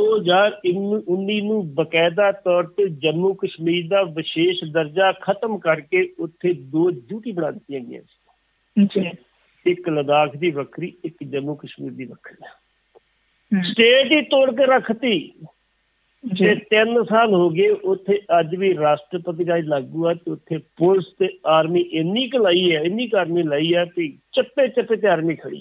2019 ਨੂੰ ਬਕਾਇਦਾ ਤੌਰ ਤੇ ਜੰਮੂ ਕਸ਼ਮੀਰ ਦਾ ਵਿਸ਼ੇਸ਼ ਦਰਜਾ ਖਤਮ ਕਰਕੇ ਉੱਥੇ 2 ਡਿਊਟੀ ਬਣਾ ਦਿੱਤੀਆਂ ਗਈਆਂ ਸੀ, ਇੱਕ ਲਦਾਖ ਦੀ ਵੱਖਰੀ, ਇੱਕ ਜੰਮੂ ਕਸ਼ਮੀਰ ਦੀ ਵੱਖਰੀ। ਸਟੇਟ ਹੀ ਤੋੜ ਕੇ ਰੱਖਤੀ ਤੇ 3 ਸਾਲ ਹੋ ਗਏ ਉੱਥੇ। ਅੱਜ ਵੀ ਰਾਸ਼ਟਰਪਤੀ ਰਾਜ ਲਾਗੂ ਆ ਤੇ ਉੱਥੇ ਪੁਲਿਸ ਤੇ ਆਰਮੀ ਇੰਨੀ ਕੁ ਲਾਈ ਹੈ, ਇੰਨੀ ਕੁ ਆਰਮੀ ਲਾਈ ਹੈ ਵੀ ਚੱਪੇ ਚੱਪੇ ਤੇ ਆਰਮੀ ਖੜੀ।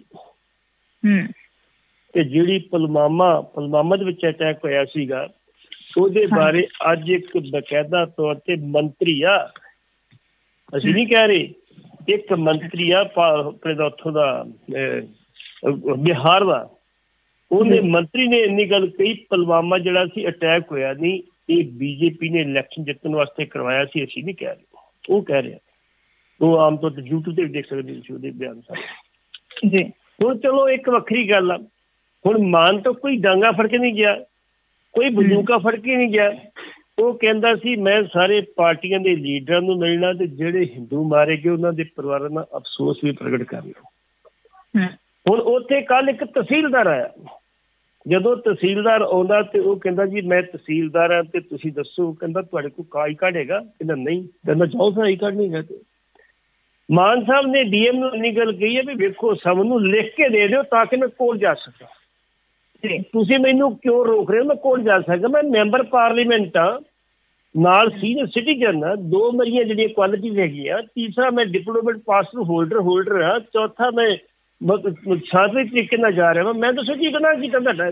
ਤੇ ਜਿਹੜੀ ਪੁਲਵਾਮਾ ਦੇ ਵਿੱਚ ਅਟੈਕ ਹੋਇਆ ਸੀਗਾ ਉਹਦੇ ਬਾਰੇ ਅੱਜ ਇੱਕ ਬਕਾਇਦਾ ਤੌਰ ਤੇ ਮੰਤਰੀ ਆ, ਅਸੀਂ ਨਹੀਂ ਕਹਿ ਰਹੇ, ਇੱਕ ਮੰਤਰੀ ਆ ਆਪਣੇ ਦਾ ਉੱਥੋਂ ਦਾ ਬਿਹਾਰ ਦਾ, ਉਹਨੇ ਮੰਤਰੀ ਨੇ ਇੰਨੀ ਗੱਲ ਕਹੀ ਪੁਲਵਾਮਾ ਜਿਹੜਾ ਸੀ ਅਟੈਕ ਹੋਇਆ ਨਹੀਂ, ਇਹ BJP ਨੇ ਇਲੈਕਸ਼ਨ ਜਿੱਤਣ ਵਾਸਤੇ ਕਰਵਾਇਆ ਸੀ, ਅਸੀਂ ਨਹੀਂ ਕਹਿ ਰਹੇ। ਉਹ ਕਹਿ ਰਿਹਾ, ਉਹ ਆਮ ਤੌਰ ਤੇ YouTube ਤੇ ਵੀ ਦੇਖ ਸਕਦੇ ਤੁਸੀਂ ਉਹਦੇ ਬਿਆਨ ਸਾਰੇ ਜੀ। ਹੁਣ ਚਲੋ ਇੱਕ ਵੱਖਰੀ ਗੱਲ ਆ, ਹੁਣ ਮਾਨ ਤੋਂ ਕੋਈ ਡਾਂਗਾ ਫੜ ਕੇ ਨਹੀਂ ਗਿਆ, ਕੋਈ ਬੰਦੂਕਾਂ ਫੜ ਕੇ ਨਹੀਂ ਗਿਆ। ਉਹ ਕਹਿੰਦਾ ਸੀ ਮੈਂ ਸਾਰੇ ਪਾਰਟੀਆਂ ਦੇ ਲੀਡਰਾਂ ਨੂੰ ਮਿਲਣਾ ਤੇ ਜਿਹੜੇ ਹਿੰਦੂ ਮਾਰੇ ਗਏ ਉਹਨਾਂ ਦੇ ਪਰਿਵਾਰਾਂ ਨਾਲ ਅਫਸੋਸ ਵੀ ਪ੍ਰਗਟ ਕਰਨਾ। ਹੁਣ ਉੱਥੇ ਕੱਲ ਇੱਕ ਤਹਿਸੀਲਦਾਰ ਆਇਆ, ਜਦੋਂ ਤਹਿਸੀਲਦਾਰ ਆਉਂਦਾ ਤੇ ਉਹ ਕਹਿੰਦਾ ਜੀ ਮੈਂ ਤਹਿਸੀਲਦਾਰ ਹਾਂ ਤੇ ਤੁਸੀਂ ਦੱਸੋ, ਕਹਿੰਦਾ ਤੁਹਾਡੇ ਕੋਲ ਆਈ ਕਾਰਡ ਹੈਗਾ? ਕਹਿੰਦਾ ਨਹੀਂ। ਕਹਿੰਦਾ ਜਾਓ ਫਿਰ ਆਈ ਕਾਰਡ ਨਹੀਂ ਹੈ। ਤੇ ਮਾਨ ਸਾਹਿਬ ਨੇ DM ਨੂੰ ਇੰਨੀ ਗੱਲ ਕਹੀ ਹੈ ਵੀ ਵੇਖੋ ਸਭ ਨੂੰ ਲਿਖ ਕੇ ਦੇ ਦਿਓ ਤਾਂ ਕਿ ਮੈਂ ਕੋਲ ਜਾ ਸਕਾਂ। ਤੁਸੀਂ ਮੈਨੂੰ ਕਿਉਂ ਰੋਕ ਰਹੇ ਹੋ? ਮੈਂ ਕੋਲ ਜਾ ਸਕਾਂ, ਮੈਂ ਮੈਂਬਰ ਪਾਰਲੀਮੈਂਟ ਆ, ਨਾਲ ਸੀਨੀਅਰ ਸਿਟੀਜ਼ਨ ਆ, 2 ਮੇਰੀਆਂ ਜਿਹੜੀਆਂ ਕੁਆਲਿਟੀਜ਼ ਹੈਗੀਆਂ, ਤੀਸਰਾ ਮੈਂ ਡਿਪਲੋਮੈਟ ਪਾਸਪੋਰਟ ਹੋਲਡਰ ਆ, ਚੌਥਾ ਮੈਂ ਸ਼ਾਂਤਮਈ ਤਰੀਕੇ ਨਾਲ ਜਾ ਰਿਹਾ। ਮੈਂ ਦੱਸੋ ਕੀ ਗੁਨਾਹ ਕੀਤਾ ਤੁਹਾਡਾ?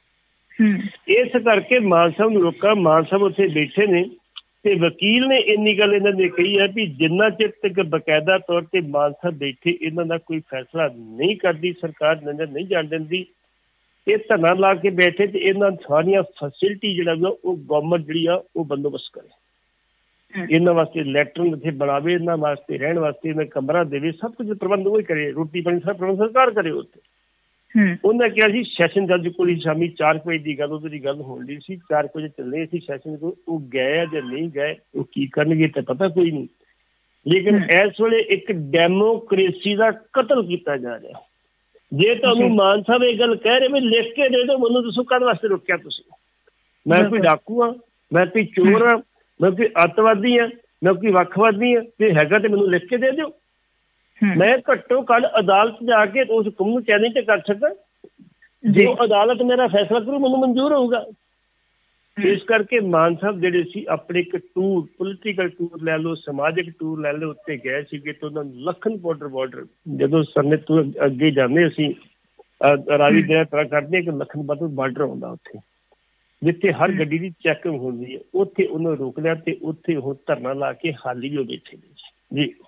ਇਸ ਕਰਕੇ ਮਾਨ ਸਾਹਿਬ ਨੂੰ ਰੋਕਾ। ਮਾਨ ਸਾਹਿਬ ਉੱਥੇ ਬੈਠੇ ਨੇ ਤੇ ਵਕੀਲ ਨੇ ਇੰਨੀ ਗੱਲ ਇਹਨਾਂ ਨੇ ਕਹੀ ਹੈ ਵੀ ਜਿੰਨਾ ਚਿਰ ਤੱਕ ਬਕਾਇਦਾ ਤੌਰ ਤੇ ਮਾਨ ਸਾਹਿਬ ਬੈਠੇ ਇਹਨਾਂ ਦਾ ਕੋਈ ਫੈਸਲਾ ਨਹੀਂ ਕਰਦੀ ਸਰਕਾਰ, ਨਜ਼ਰ ਨਹੀਂ ਜਾਣ ਦਿੰਦੀ, ਇਹ ਧਰਨਾ ਲਾ ਕੇ ਬੈਠੇ ਤੇ ਇਹਨਾਂ ਸਾਰੀਆਂ ਫੈਸਿਲਿਟੀ ਜਿਹੜਾ ਵਾ ਉਹ ਗਵਰਨਮੈਂਟ ਜਿਹੜੀ ਆ ਉਹ ਬੰਦੋਬਸਤ ਕਰੇ, ਇਹਨਾਂ ਵਾਸਤੇ ਲੈਟਰਨ ਇੱਥੇ ਬਣਾਵੇ, ਇਹਨਾਂ ਵਾਸਤੇ ਰਹਿਣ ਵਾਸਤੇ ਇਹਨਾਂ ਕਮਰਾ ਦੇਵੇ, ਸਭ ਕੁਝ ਪ੍ਰਬੰਧ ਉਹ ਹੀ ਕਰੇ, ਰੋਟੀ ਪਾਣੀ ਸਭ ਪ੍ਰਬੰਧ ਸਰਕਾਰ ਕਰੇ ਉੱਥੇ। ਉਹਨਾਂ ਕਿਹਾ ਸੀ ਸੈਸ਼ਨ ਜੱਜ ਕੋਲ ਸ਼ਾਮੀ 4 ਵਜੇ ਦੀ ਗੱਲ ਉਹਦੀ ਗੱਲ ਹੋਣ ਦੀ ਸੀ, 4 ਵਜੇ ਚੱਲੇ ਸੀ ਸੈਸ਼ਨ ਕੋਲ। ਉਹ ਗਏ ਜਾਂ ਨਹੀਂ ਗਏ, ਉਹ ਕੀ ਕਰਨਗੇ ਤਾਂ ਪਤਾ ਕੋਈ ਨਹੀਂ, ਲੇਕਿਨ ਇਸ ਵੇਲੇ ਇੱਕ ਡੈਮੋਕ੍ਰੇਸੀ ਦਾ ਕਤਲ ਕੀਤਾ ਜਾ ਰਿਹਾ। ਜੇ ਤੁਹਾਨੂੰ ਮਾਨ ਸਾਹਿਬ ਇਹ ਗੱਲ ਕਹਿ ਰਹੇ ਵੀ ਲਿਖ ਕੇ ਦੇ ਦਿਓ, ਮੈਨੂੰ ਦੱਸੋ ਕਾਹਦੇ ਵਾਸਤੇ ਰੋਕਿਆ ਤੁਸੀਂ? ਮੈਂ ਕੋਈ ਡਾਕੂ ਹਾਂ, ਮੈਂ ਕੋਈ ਚੋਰ ਹਾਂ, ਮੈਂ ਕੋਈ ਅੱਤਵਾਦੀ ਹਾਂ, ਮੈਂ ਕੋਈ ਵੱਖਵਾਦੀ ਹਾਂ? ਤੇ ਹੈਗਾ ਤੇ ਮੈਨੂੰ ਲਿਖ ਕੇ ਦੇ ਦਿਓ, ਮੈਂ ਘੱਟੋ ਘੱਟ ਅਦਾਲਤ ਜਾ ਕੇ ਉਸ ਹੁਕਮ ਨੂੰ ਚੈਲੰਜ ਤੇ ਕਰ ਸਕਾਂ। ਜੋ ਅਦਾਲਤ ਮੇਰਾ ਫੈਸਲਾ ਕਰੂ ਮੈਨੂੰ ਮਨਜ਼ੂਰ ਹੋਊਗਾ। ਇਸ ਕਰਕੇ ਮਾਨ ਸਾਹਿਬ ਜਿਹੜੇ ਸੀ ਆਪਣੇ ਇੱਕ ਟੂਰ, ਪੋਲੀਟੀਕਲ ਟੂਰ ਲੈ ਲਓ, ਸਮਾਜਿਕ ਟੂਰ ਲੈ ਲਓ, ਉੱਤੇ ਗਏ ਸੀਗੇ ਤੇ ਉਹਨਾਂ ਨੂੰ ਲਖਨਪੁਰ ਬਾਰਡਰ ਜਦੋਂ ਸਰਨੇ ਤੋਂ ਅੱਗੇ ਜਾਂਦੇ ਅਸੀਂ ਰਾਵੀ ਦਰਿਆ ਤਰ੍ਹਾਂ ਕਰਦੇ ਕਿ ਲਖਨਪੁਰ ਬਾਰਡਰ ਆਉਂਦਾ ਉੱਥੇ, ਜਿੱਥੇ ਹਰ ਗੱਡੀ ਦੀ ਚੈਕਿੰਗ ਹੁੰਦੀ ਹੈ, ਉੱਥੇ ਉਹਨੂੰ ਰੋਕ ਲਿਆ ਤੇ ਉੱਥੇ ਉਹ ਧਰਨਾ ਲਾ ਕੇ ਹਾਲੀ ਵੀ ਉਹ ਬੈਠੇ ਨੇ ਜੀ।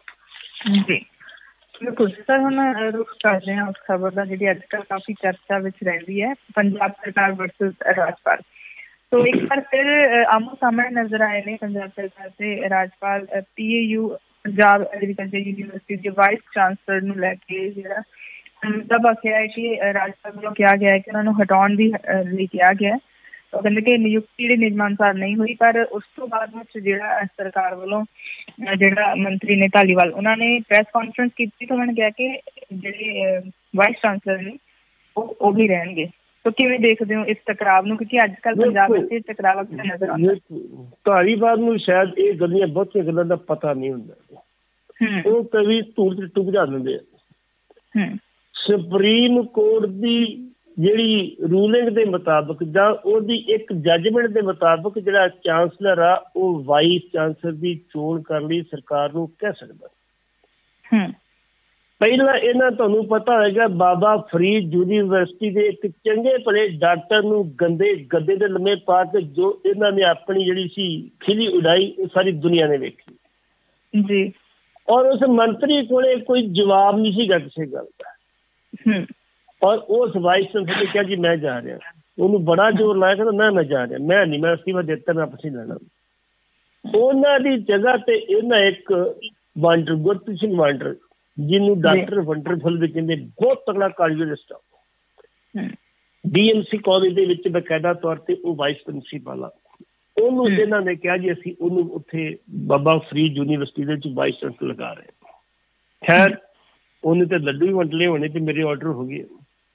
ਬਿਲਕੁਲ ਸਰ, ਹੁਣ ਰੁਕ ਕਰ ਰਹੇ ਹਾਂ ਉਸ ਖਬਰ ਦਾ ਜਿਹੜੀ ਅੱਜ ਕੱਲ੍ਹ ਕਾਫੀ ਚਰਚਾ ਵਿੱਚ ਰਹਿੰਦੀ ਹੈ, ਪੰਜਾਬ ਸਰਕਾਰ ਵਰਸਸ ਰਾਜਪਾਲ। तो एक बार फिर आमो सामने नजर आए ने पंजाब सरकार से राजपाल PAU ਪੰਜਾਬ ਐਗਰੀਕਲਚਰ ਯੂਨੀਵਰਸਿਟੀ ਦੇ ਵਾਈਸ ਚਾਂਸਲਰ ਨੂੰ ਲੈ ਕੇ ਜਿਹੜਾ ਸਭ ਆਖਿਆ ਹੈ ਕਿ ਰਾਜ ਸਭਾ ਵੱਲੋਂ ਕਿਹਾ ਗਿਆ ਹੈ ਕਿ ਉਹਨਾਂ ਨੂੰ ਹਟਾਉਣ ਦੀ ਲਈ ਕਿਹਾ ਗਿਆ। ਉਹ ਕਹਿੰਦੇ ਕਿ ਨਿਯੁਕਤੀ ਜਿਹੜੀ ਨਿਯਮਾਂ ਅਨੁਸਾਰ ਨਹੀਂ ਹੋਈ, ਪਰ ਉਸ ਤੋਂ ਬਾਅਦ ਵਿੱਚ ਜਿਹੜਾ ਸਰਕਾਰ ਵੱਲੋਂ ਜਿਹੜਾ ਮੰਤਰੀ ਨੇ ਧਾਲੀਵਾਲ ਉਹਨਾਂ ਨੇ ਪ੍ਰੈਸ ਕਾਨਫਰੰਸ ਕੀਤੀ ਤਾਂ ਉਹਨਾਂ ਨੇ ਕਿਹਾ ਕਿ ਜਿਹੜੇ ਵਾਈਸ ਚਾਂਸਲਰ ਨੇ ਉਹ ਵੀ ਰਹਿਣਗੇ। ਤਾਂ ਕਿਵੇਂ ਦੇਖਦੇ ਹੋ ਇਸ ਟਕਰਾਵ ਨੂੰ, ਕਿਉਂਕਿ ਅੱਜ ਕੱਲ੍ਹ ਪੰਜਾਬ ਵਿੱਚ ਇਹ ਟਕਰਾਵ ਅਕਸਰ ਨਜ਼ਰ ਆਉਂਦਾ। ਧਾਲੀਵਾਲ ਨੂੰ ਸ਼ਾਇਦ ਇਹ ਬਹੁਤੀਆਂ ਗੱਲਾਂ ਦਾ ਪਤਾ ਨਹੀਂ ਹੁੰਦਾ, ਉਹ ਕਵੀ ਧੂੜ ਚ ਟੁੱਕ ਜਾ ਦਿੰਦੇ ਆ। ਸੁਪਰੀਮ ਕੋਰਟ ਦੀ ਜਿਹੜੀ ਰੂਲਿੰਗ ਦੇ ਮੁਤਾਬਕ ਜਾਂ ਉਹਦੀ ਇੱਕ ਜੱਜਮੈਂਟ ਦੇ ਮੁਤਾਬਕ ਜਿਹੜਾ ਚਾਂਸਲਰ ਆ ਉਹ ਵਾਈਸ ਚਾਂਸਲਰ ਦੀ ਚੋਣ ਕਰਨ ਲਈ ਸਰਕਾਰ ਨੂੰ ਕਹਿ ਸਕਦਾ। ਪਹਿਲਾਂ ਇਹਨਾਂ ਤੁਹਾਨੂੰ ਪਤਾ ਹੋਏਗਾ ਬਾਬਾ ਫਰੀਦ ਯੂਨੀਵਰਸਿਟੀ ਦੇ ਇੱਕ ਚੰਗੇ ਭਲੇ ਡਾਕਟਰ ਨੂੰ ਗੰਦੇ ਗੱਦੇ ਦੇ ਲੰਮੇ ਪਾ ਕੇ ਜੋ ਇਹਨਾਂ ਨੇ ਆਪਣੀ ਜਿਹੜੀ ਸੀ ਖਿਲੀ ਉਡਾਈ ਉਹ ਸਾਰੀ ਦੁਨੀਆ ਨੇ ਵੇਖੀ ਜੀ। ਔਰ ਉਸ ਮੰਤਰੀ ਕੋਲੇ ਕੋਈ ਜਵਾਬ ਨਹੀਂ ਸੀਗਾ ਕਿਸੇ ਗੱਲ ਦਾ। ਔਰ ਉਸ ਵਾਈਸ ਚਾਂਸਲਰ ਨੇ ਕਿਹਾ ਜੀ ਮੈਂ ਜਾ ਰਿਹਾ, ਉਹਨੂੰ ਬੜਾ ਜ਼ੋਰ ਲਾਇਆ ਕਹਿੰਦਾ ਮੈਂ ਜਾ ਰਿਹਾ, ਮੈਂ ਅਸਤੀਫਾ ਦਿੱਤਾ, ਮੈਂ ਆਪਸ ਹੀ ਲੈਣਾ। ਉਹਨਾਂ ਦੀ ਜਗ੍ਹਾ ਤੇ ਇਹਨਾਂ ਇੱਕ ਵਾਂਡਰ ਗੁਰਪ੍ਰੀਤ ਸਿੰਘ ਵਾਂਡਰ ਜਿਹਨੂੰ ਡਾਕਟਰ ਵੰਡਰਫੁਲ ਵੀ ਕਹਿੰਦੇ, ਬਹੁਤ ਤਕੜਾ ਕਾਰਡੀਓਲੋਜਿਸਟ ਆ, DMC ਕਾਲਜ ਦੇ ਵਿੱਚ ਬਕਾਇਦਾ ਤੌਰ ਤੇ ਉਹ ਵਾਈਸ ਪ੍ਰਿੰਸੀਪਲ ਆ। ਉਹਨੂੰ ਇਹਨਾਂ ਨੇ ਕਿਹਾ ਜੀ ਅਸੀਂ ਉਹਨੂੰ ਉੱਥੇ ਬਾਬਾ ਫਰੀਦ ਯੂਨੀਵਰਸਿਟੀ ਦੇ ਵਿੱਚ ਵਾਈਸ ਚਾਂਸਲਰ ਲਗਾ ਰਹੇ। ਖੈਰ ਉਹਨੇ ਤੇ ਲੱਡੂ ਵੀ ਵੰਡ ਲਏ ਹੋਣੇ ਤੇ ਮੇਰੇ ਆਰਡਰ ਹੋ ਗਏ।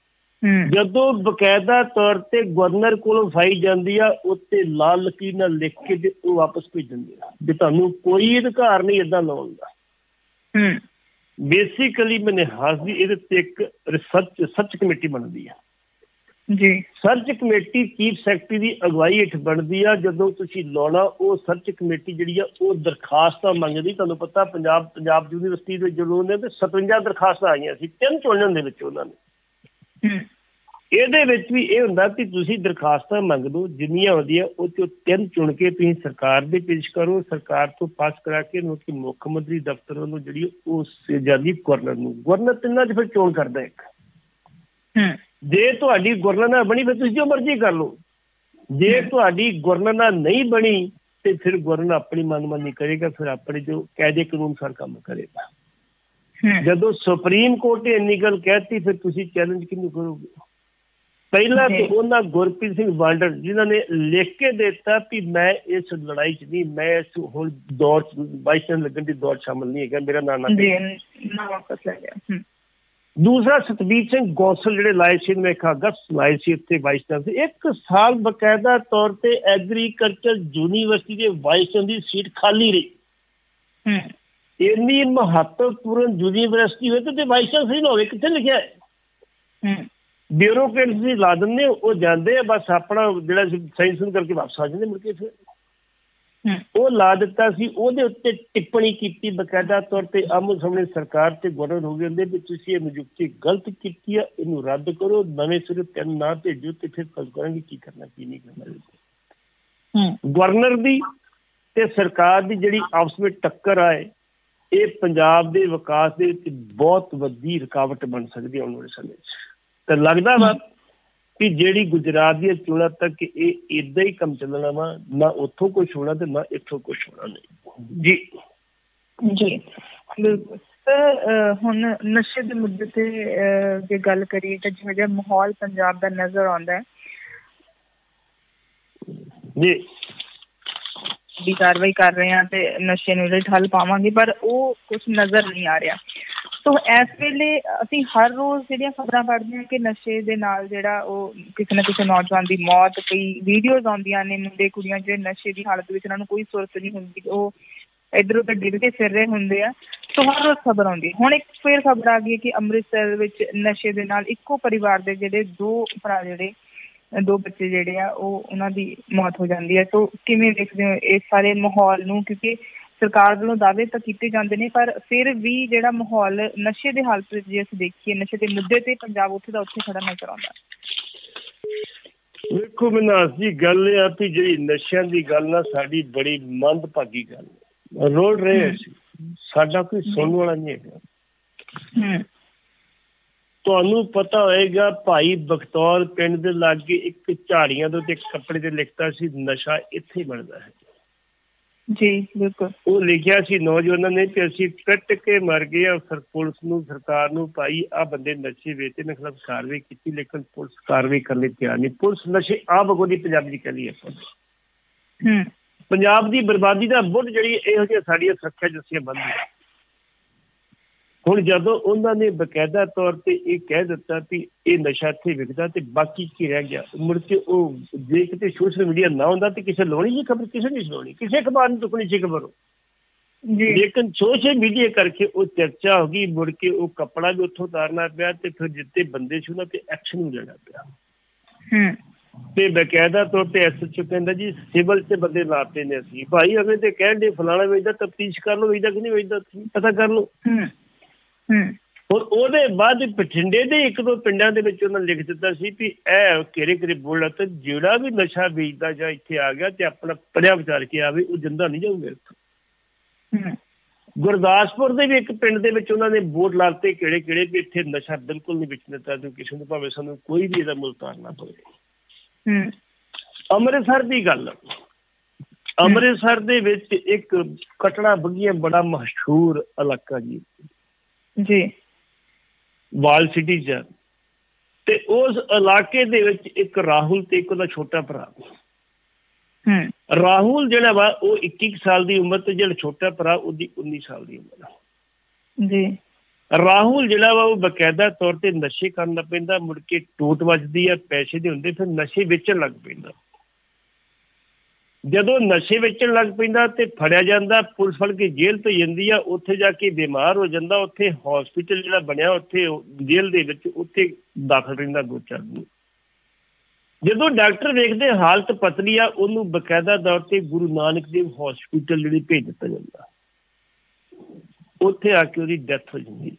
ਜਦੋਂ ਬਕਾਇਦਾ ਤੌਰ ਤੇ ਗਵਰਨਰ ਕੋਲੋਂ ਫਾਈ ਜਾਂਦੀ ਆ ਉੱਤੇ ਲਾਲ ਲਕੀਰ ਨਾਲ ਲਿਖ ਕੇ ਤੇ ਉਹ ਵਾਪਸ ਭੇਜ ਦਿੰਦੇ ਆ ਵੀ ਤੁਹਾਨੂੰ ਕੋਈ ਅਧਿਕਾਰ ਨਹੀਂ ਏਦਾਂ ਲਾਉਣ ਦਾ। ਬੇਸਿਕਲੀ ਮਨਿਹਾਸ ਦੀ ਇਹਦੇ ਤੇ ਇੱਕ ਸਰਚ ਕਮੇਟੀ ਬਣਦੀ ਆ ਜੀ। ਸਰਚ ਕਮੇਟੀ ਚੀਫ ਸੈਕਟਰੀ ਦੀ ਅਗਵਾਈ ਹੇਠ ਬਣਦੀ ਆ। ਜਦੋਂ ਤੁਸੀਂ ਲਾਉਣਾ ਉਹ ਸਰਚ ਕਮੇਟੀ ਜਿਹੜੀ ਆ ਉਹ ਦਰਖਾਸਤਾਂ ਮੰਗਦੀ। ਤੁਹਾਨੂੰ ਪਤਾ ਪੰਜਾਬ ਯੂਨੀਵਰਸਿਟੀ ਦੇ ਜਦੋਂ ਉਹਨੇ ਤੇ 57 ਦਰਖਾਸਤਾਂ ਆਈਆਂ ਸੀ 3 ਚੁਣਨ ਦੇ ਵਿੱਚ ਉਹਨਾਂ ਨੇ। ਇਹਦੇ ਵਿੱਚ ਵੀ ਇਹ ਹੁੰਦਾ ਕਿ ਤੁਸੀਂ ਦਰਖਾਸਤਾਂ ਮੰਗ ਦਿਓ ਜਿੰਨੀਆਂ ਆਉਂਦੀਆਂ ਉਹ 'ਚੋਂ 3 ਚੁਣ ਕੇ ਤੁਸੀਂ ਸਰਕਾਰ ਦੇ ਪੇਸ਼ ਕਰੋ। ਸਰਕਾਰ ਤੋਂ ਪਾਸ ਕਰਾ ਕੇ ਕਿ ਮੁੱਖ ਮੰਤਰੀ ਦਫ਼ਤਰ ਵੱਲੋਂ ਜਿਹੜੀ ਉਹ ਜਾਂਦੀ ਗਵਰਨਰ ਨੂੰ। ਗਵਰਨਰ ਤਿੰਨਾਂ 'ਚ ਫਿਰ ਚੋਣ ਕਰਦਾ ਇੱਕ। ਜੇ ਤੁਹਾਡੀ ਗਵਰਨਰ ਨਾਲ ਬਣੀ ਫਿਰ ਤੁਸੀਂ ਜੋ ਮਰਜ਼ੀ ਕਰ ਲਓ। ਜੇ ਤੁਹਾਡੀ ਗਵਰਨਰ ਨਾਲ ਨਹੀਂ ਬਣੀ ਤੇ ਫਿਰ ਗਵਰਨਰ ਆਪਣੀ ਮਨਮਾਨੀ ਕਰੇਗਾ, ਫਿਰ ਆਪਣੇ ਜੋ ਕਾਇਦੇ ਕਾਨੂੰਨ ਅਨੁਸਾਰ ਕੰਮ ਕਰੇਗਾ। ਜਦੋਂ ਸੁਪਰੀਮ ਕੋਰਟ ਨੇ ਇੰਨੀ ਗੱਲ ਕਹਿਤੀ ਫਿਰ ਤੁਸੀਂ ਚੈਲੰਜ ਕਿਹਨੂੰ ਕਰੋਗੇ? ਪਹਿਲਾਂ ਤਾਂ ਉਹਨਾਂ ਗੁਰਪ੍ਰੀਤ ਸਿੰਘ ਵਾਂਡਰ ਜਿਨ੍ਹਾਂ ਨੇ ਲਿਖ ਕੇ ਦਿੱਤਾ ਵੀ ਮੈਂ ਇਸ ਲੜਾਈ 'ਚ ਨਹੀਂ, ਮੈਂ ਇਸ ਹੁਣ ਦੌੜ 'ਚ ਵਾਈਸ ਚਾਂਸਲਰ ਲੱਗਣ ਦੀ ਦੌੜ ਸ਼ਾਮਲ ਨਹੀਂ ਹੈਗਾ, ਮੇਰਾ ਨਾਂ ਨਾ ਵਾਪਸ ਲੈ ਗਿਆ। ਦੂਸਰਾ ਸਤਬੀਰ ਸਿੰਘ ਗੋਸਲ ਜਿਹੜੇ ਲਾਏ ਸੀ, ਮੈਂ ਇੱਕ ਅਗਸਤ ਲਾਏ ਸੀ ਉੱਥੇ ਵਾਈਸ ਚਾਂਸਲਰ। 1 ਸਾਲ ਬਕਾਇਦਾ ਤੌਰ ਤੇ ਐਗਰੀਕਲਚਰ ਯੂਨੀਵਰਸਿਟੀ ਦੇ ਵਾਈਸ ਚਾਂਸਲਰ ਦੀ ਸੀਟ ਖਾਲੀ ਰਹੀ। ਇੰਨੀ ਮਹੱਤਵਪੂਰਨ ਯੂਨੀਵਰਸਿਟੀ ਹੋਵੇ ਤੇ ਵਾਈਸ ਚਾਂਸਲਰ ਨਾ ਹੋਵੇ, ਕਿੱਥੇ ਲਿਖਿਆ ਹੈ? ਬਿਊਰੋਕਰੇਟਸ ਵੀ ਲਾ ਦਿੰਦੇ, ਉਹ ਜਾਂਦੇ ਆ ਬਸ ਆਪਣਾ ਜਿਹੜਾ ਸਾਇੰਸ ਕਰਕੇ ਵਾਪਸ ਆ ਜਾਂਦੇ ਮੁੜ ਕੇ। ਫਿਰ ਉਹ ਲਾ ਦਿੱਤਾ ਸੀ, ਉਹਦੇ ਉੱਤੇ ਟਿੱਪਣੀ ਕੀਤੀ ਬਕਾਇਦਾ ਤੌਰ ਤੇ ਆਮੋ ਸਾਹਮਣੇ ਸਰਕਾਰ ਤੇ ਗਵਰਨਰ ਹੋ ਗਏ ਹੁੰਦੇ ਵੀ ਤੁਸੀਂ ਇਹ ਨਿਯੁਕਤੀ ਗਲਤ ਕੀਤੀ ਆ, ਇਹਨੂੰ ਰੱਦ ਕਰੋ, ਨਵੇਂ ਸਿਰੇ 3 ਨਾ ਭੇਜੋ ਤੇ ਫਿਰ ਗੱਲ ਕਰਾਂਗੇ ਕੀ ਕਰਨਾ ਕੀ ਨਹੀਂ ਕਰਨਾ। ਗਵਰਨਰ ਦੀ ਤੇ ਸਰਕਾਰ ਦੀ ਜਿਹੜੀ ਆਪਸ ਵਿੱਚ ਟੱਕਰ ਆਏ ਇਹ ਪੰਜਾਬ ਦੇ ਵਿਕਾਸ ਦੇ ਵਿੱਚ ਬਹੁਤ ਵੱਡੀ ਰੁਕਾਵਟ ਬਣ ਸਕਦੀ ਆਉਣ ਵਾਲੇ ਸਮੇਂ 'ਚ। ਤਾਂ ਲੱਗਦਾ ਵਾ ਕਿ ਜਿਹੜੀ ਗੁਜਰਾਤ ਦੀਆਂ ਚੋਣਾਂ ਤੱਕ ਇਹ ਏਦਾਂ ਹੀ ਕੰਮ ਚੱਲਣਾ ਵਾ, ਨਾ ਉੱਥੋਂ ਕੁਛ ਹੋਣਾ ਤੇ ਨਾ ਇੱਥੋਂ ਕੁਛ ਹੋਣਾ ਨਹੀਂ ਜੀ। ਜੀ ਬਿਲਕੁਲ ਸਰ। ਹੁਣ ਨਸ਼ੇ ਦੇ ਮੁੱਦੇ ਤੇ ਜੇ ਗੱਲ ਕਰੀਏ ਤਾਂ ਜਿਹੋ ਜਿਹਾ ਮਾਹੌਲ ਪੰਜਾਬ ਦਾ ਨਜ਼ਰ ਆਉਂਦਾ ਹੈ ਜੀ, ਦੀ ਕਾਰਵਾਈ ਕਰ ਰਹੇ ਹਾਂ ਤੇ ਨਸ਼ੇ ਨੂੰ ਜਿਹੜੇ ਠੱਲ ਪਾਵਾਂਗੇ, ਪਰ ਉਹ ਕੁਛ ਨਜ਼ਰ ਨਹੀਂ ਆ ਰਿਹਾ। ਸੋ ਇਸ ਵੇਲੇ ਅਸੀਂ ਹਰ ਰੋਜ਼ ਜਿਹੜੀਆਂ ਖਬਰਾਂ ਪੜ੍ਹਦੇ ਹਾਂ ਕਿ ਨਸ਼ੇ ਦੇ ਨਾਲ ਜਿਹੜਾ ਉਹ ਕਿਸੇ ਨਾ ਕਿਸੇ ਨੌਜਵਾਨ ਦੀ ਮੌਤ, ਕਈ ਵੀਡੀਓਜ਼ ਆਉਂਦੀਆਂ ਨੇ ਮੁੰਡੇ ਕੁੜੀਆਂ ਜਿਹੜੇ ਨਸ਼ੇ ਦੀ ਹਾਲਤ ਵਿੱਚ ਉਹਨਾਂ ਨੂੰ ਕੋਈ ਸੁਰਤ ਨਹੀਂ ਹੁੰਦੀ, ਉਹ ਇੱਧਰ ਉੱਧਰ ਡਿੱਗ ਕੇ ਫਿਰ ਰਹੇ ਹੁੰਦੇ ਆ। ਸੋ ਹਰ ਰੋਜ਼ ਖਬਰ ਆਉਂਦੀ। ਹੁਣ ਇੱਕ ਫਿਰ ਖਬਰ ਆ ਗਈ ਕਿ ਅੰਮ੍ਰਿਤਸਰ ਵਿੱਚ ਨਸ਼ੇ ਦੇ ਨਾਲ ਇੱਕੋ ਪਰਿਵਾਰ ਦੇ ਜਿਹੜੇ 2 ਬੱਚੇ ਜਿਹੜੇ ਆ ਉਹਨਾਂ ਦੀ ਮੌਤ ਹੋ ਜਾਂਦੀ ਹੈ। ਸੋ ਕਿਵੇਂ ਦੇਖਦੇ ਹੋ ਇਸ ਸਾਰੇ ਮਾਹੌਲ ਨੂੰ? ਕਿਉਂਕਿ ਸਰਕਾਰ ਵੱਲੋਂ ਦਾਅਵੇ ਤਾਂ ਕੀਤੇ ਜਾਂਦੇ ਨੇ ਪਰ ਫਿਰ ਵੀ ਜਿਹੜਾ ਮਾਹੌਲ ਨਸ਼ੇ ਦੇ ਹਾਲਤ ਵਿੱਚ ਜੇ ਅਸੀਂ ਦੇਖੀਏ, ਨਸ਼ੇ ਦੇ ਮੁੱਦੇ ਤੇ ਪੰਜਾਬ ਉੱਥੇ ਦਾ ਉੱਥੇ ਖੜਾ ਨਜ਼ਰ ਆਉਂਦਾ। ਵੇਖੋ ਮਨਹਾਸ ਜੀ, ਗੱਲ ਇਹ ਆ ਵੀ ਜਿਹੜੀ ਨਸ਼ਿਆਂ ਦੀ ਗੱਲ ਨਾ ਸਾਡੀ ਬੜੀ ਮੰਦਭਾਗੀ ਗੱਲ ਰੋਲ ਰਹੇ ਅਸੀਂ, ਸਾਡਾ ਕੋਈ ਸੁਣਨ ਵਾਲਾ ਨਹੀਂ ਹੈਗਾ। ਤੁਹਾਨੂੰ ਪਤਾ ਹੋਏਗਾ ਭਾਈ ਬਖਤੌਰ ਪਿੰਡ ਦੇ ਲਾਗੇ ਇੱਕ ਝਾੜੀਆਂ ਦੇ ਉੱਤੇ ਕੱਪੜੇ ਤੇ ਲਿਖਤਾ ਸੀ ਨਸ਼ਾ ਇੱਥੇ ਬਣਦਾ ਹੈ। ਜੀ ਬਿਲਕੁਲ। ਉਹ ਲਿਖਿਆ ਸੀ ਨੌਜਵਾਨਾਂ ਨੇ ਕਿ ਅਸੀਂ ਕੱਟ ਕੇ ਮਰ ਗਏ ਆ। ਫਿਰ ਪੁਲਿਸ ਨੂੰ, ਸਰਕਾਰ ਨੂੰ ਭਾਈ ਆ ਬੰਦੇ ਨਸ਼ੇ ਵੇਚਦੇ ਨੇ ਖਿਲਾਫ ਕਾਰਵਾਈ ਕੀਤੀ, ਲੇਕਿਨ ਪੁਲਿਸ ਕਾਰਵਾਈ ਕਰਨ ਲਈ ਤਿਆਰ ਨਹੀਂ। ਪੁਲਿਸ ਨਸ਼ੇ ਆਪ ਅਗੋਂ ਦੀ ਪੰਜਾਬੀ ਚ ਕਹਿੰਦੀ ਆਪਾਂ ਪੰਜਾਬ ਦੀ ਬਰਬਾਦੀ ਦਾ ਬੁੱਢ ਜਿਹੜੀ ਇਹੋ ਜਿਹੀਆਂ ਸਾਡੀਆਂ ਸੁਰੱਖਿਆ ਏਜੰਸੀਆਂ ਬਣਦੀਆਂ। ਹੁਣ ਜਦੋਂ ਉਹਨਾਂ ਨੇ ਬਕਾਇਦਾ ਤੌਰ ਤੇ ਇਹ ਕਹਿ ਦਿੱਤਾ ਵੀ ਇਹ ਨਸ਼ਾ ਇੱਥੇ ਵਿਕਦਾ ਤੇ ਬਾਕੀ ਕੀ ਰਹਿ ਗਿਆ, ਮੁੜ ਕੇ ਉਹ ਜੇ ਕਿਤੇ ਸੋਸ਼ਲ ਮੀਡੀਆ ਨਾ ਹੁੰਦਾ ਤੇ ਕਿਸੇ ਲਾਉਣੀ ਸੀ ਖਬਰ, ਕਿਸੇ ਨਹੀਂ ਸੁਣਾਉਣੀ, ਕਿਸੇ ਅਖਬਾਰ ਨੂੰ ਚੁੱਕਣੀ ਸੀ ਖਬਰ। ਲੇਕਿਨ ਸੋਸ਼ਲ ਮੀਡੀਆ ਕਰਕੇ ਉਹ ਚਰਚਾ ਹੋ ਗਈ, ਮੁੜ ਕੇ ਉਹ ਕੱਪੜਾ ਵੀ ਉੱਥੋਂ ਉਤਾਰਨਾ ਪਿਆ ਤੇ ਫਿਰ ਜਿੱਤੇ ਬੰਦੇ ਸੀ ਉਹਨਾਂ ਤੇ ਐਕਸ਼ਨ ਵੀ ਲੈਣਾ ਪਿਆ। ਤੇ ਬਕਾਇਦਾ ਤੌਰ ਤੇ ਐਸਐਚਓ ਕਹਿੰਦਾ ਜੀ ਸਿਵਲ ਤੇ ਬੰਦੇ ਲਾਤੇ ਨੇ ਅਸੀਂ। ਭਾਈ ਅਗਲੇ ਤੇ ਕਹਿਣ ਦੇ ਫਲਾਣਾ ਵੇਚਦਾ, ਤਫਤੀਸ਼ ਕਰ ਲਓ ਵੇਚਦਾ ਕਿ ਨਹੀਂ ਵੇਚਦਾ, ਪਤਾ ਕਰ ਲਓ। ਹੁਣ ਉਹਦੇ ਬਾਅਦ ਬਠਿੰਡੇ ਦੇ ਇੱਕ ਦੋ ਪਿੰਡਾਂ ਦੇ ਵਿੱਚ ਉਹਨਾਂ ਲਿਖ ਦਿੱਤਾ ਸੀ ਵੀ ਇਹ ਘੇਰੇ ਘੇਰੇ ਬੋਲਣਾ ਤੇ ਜਿਹੜਾ ਵੀ ਨਸ਼ਾ ਵੇਚਦਾ ਜਾਂ ਇੱਥੇ ਆ ਗਿਆ ਤੇ ਆਪਣਾ ਪੜਿਆ ਵਿਚਾਰ ਕੇ ਆਵੇ, ਉਹ ਜਿੰਦਾ ਨਹੀਂ ਜਾਊਗਾ ਇੱਥੋਂ। ਗੁਰਦਾਸਪੁਰ ਦੇ ਵੀ ਇੱਕ ਪਿੰਡ ਦੇ ਵਿੱਚ ਉਹਨਾਂ ਨੇ ਬੋਰਡ ਲਾਤੇ ਕਿਹੜੇ ਕਿਹੜੇ ਵੀ ਇੱਥੇ ਨਸ਼ਾ ਬਿਲਕੁਲ ਨਹੀਂ ਵੇਚਣ ਦਿੱਤਾ ਤੇ ਕਿਸੇ ਨੂੰ ਭਾਵੇਂ ਸਾਨੂੰ ਕੋਈ ਵੀ ਇਹਦਾ ਮੁੱਲ ਤਾਰਨਾ ਪਵੇ। ਅੰਮ੍ਰਿਤਸਰ ਦੀ ਗੱਲ, ਅੰਮ੍ਰਿਤਸਰ ਦੇ ਵਿੱਚ ਇੱਕ ਕਟੜਾ ਬੱਗੀਆਂ ਬੜਾ ਮਸ਼ਹੂਰ ਇਲਾਕਾ ਜੀ ਵਾਲ ਸਿਟੀ ਚ, ਤੇ ਉਸ ਇਲਾਕੇ ਦੇ ਵਿੱਚ ਇੱਕ ਰਾਹੁਲ ਤੇ ਇੱਕ ਉਹਦਾ ਛੋਟਾ ਭਰਾ। ਰਾਹੁਲ ਜਿਹੜਾ ਵਾ ਉਹ 21 ਸਾਲ ਦੀ ਉਮਰ ਤੇ ਜਿਹੜਾ ਛੋਟਾ ਭਰਾ ਉਹਦੀ 19 ਸਾਲ ਦੀ ਉਮਰ। ਰਾਹੁਲ ਜਿਹੜਾ ਵਾ ਉਹ ਬਕਾਇਦਾ ਤੌਰ ਤੇ ਨਸ਼ੇ ਕਰਨ ਲੱਗ ਪੈਂਦਾ, ਮੁੜ ਕੇ ਟੋਟ ਵੱਜਦੀ ਆ, ਪੈਸੇ ਦੇ ਹੁੰਦੇ, ਫਿਰ ਨਸ਼ੇ ਵੇਚਣ ਲੱਗ ਪੈਂਦਾ। ਜਦੋਂ ਨਸ਼ੇ ਵੇਚਣ ਲੱਗ ਪੈਂਦਾ ਤੇ ਫੜਿਆ ਜਾਂਦਾ, ਪੁਲਿਸ ਫੜ ਕੇ ਜੇਲ੍ਹ ਭੇਜ ਜਾਂਦੀ ਆ, ਉੱਥੇ ਜਾ ਕੇ ਬਿਮਾਰ ਹੋ ਜਾਂਦਾ। ਉੱਥੇ ਹੌਸਪੀਟਲ ਜਿਹੜਾ ਬਣਿਆ ਉੱਥੇ ਜੇਲ੍ਹ ਦੇ ਵਿੱਚ ਉੱਥੇ ਦਾਖਲ ਰਹਿੰਦਾ 2-4 ਦਿਨ। ਜਦੋਂ ਡਾਕਟਰ ਵੇਖਦੇ ਹਾਲਤ ਪਤਲੀ ਆ, ਉਹਨੂੰ ਬਕਾਇਦਾ ਤੌਰ ਤੇ ਗੁਰੂ ਨਾਨਕ ਦੇਵ ਹੌਸਪੀਟਲ ਜਿਹੜੀ ਭੇਜ ਦਿੱਤਾ ਜਾਂਦਾ। ਉੱਥੇ ਆ ਕੇ ਉਹਦੀ ਡੈਥ ਹੋ ਜਾਂਦੀ।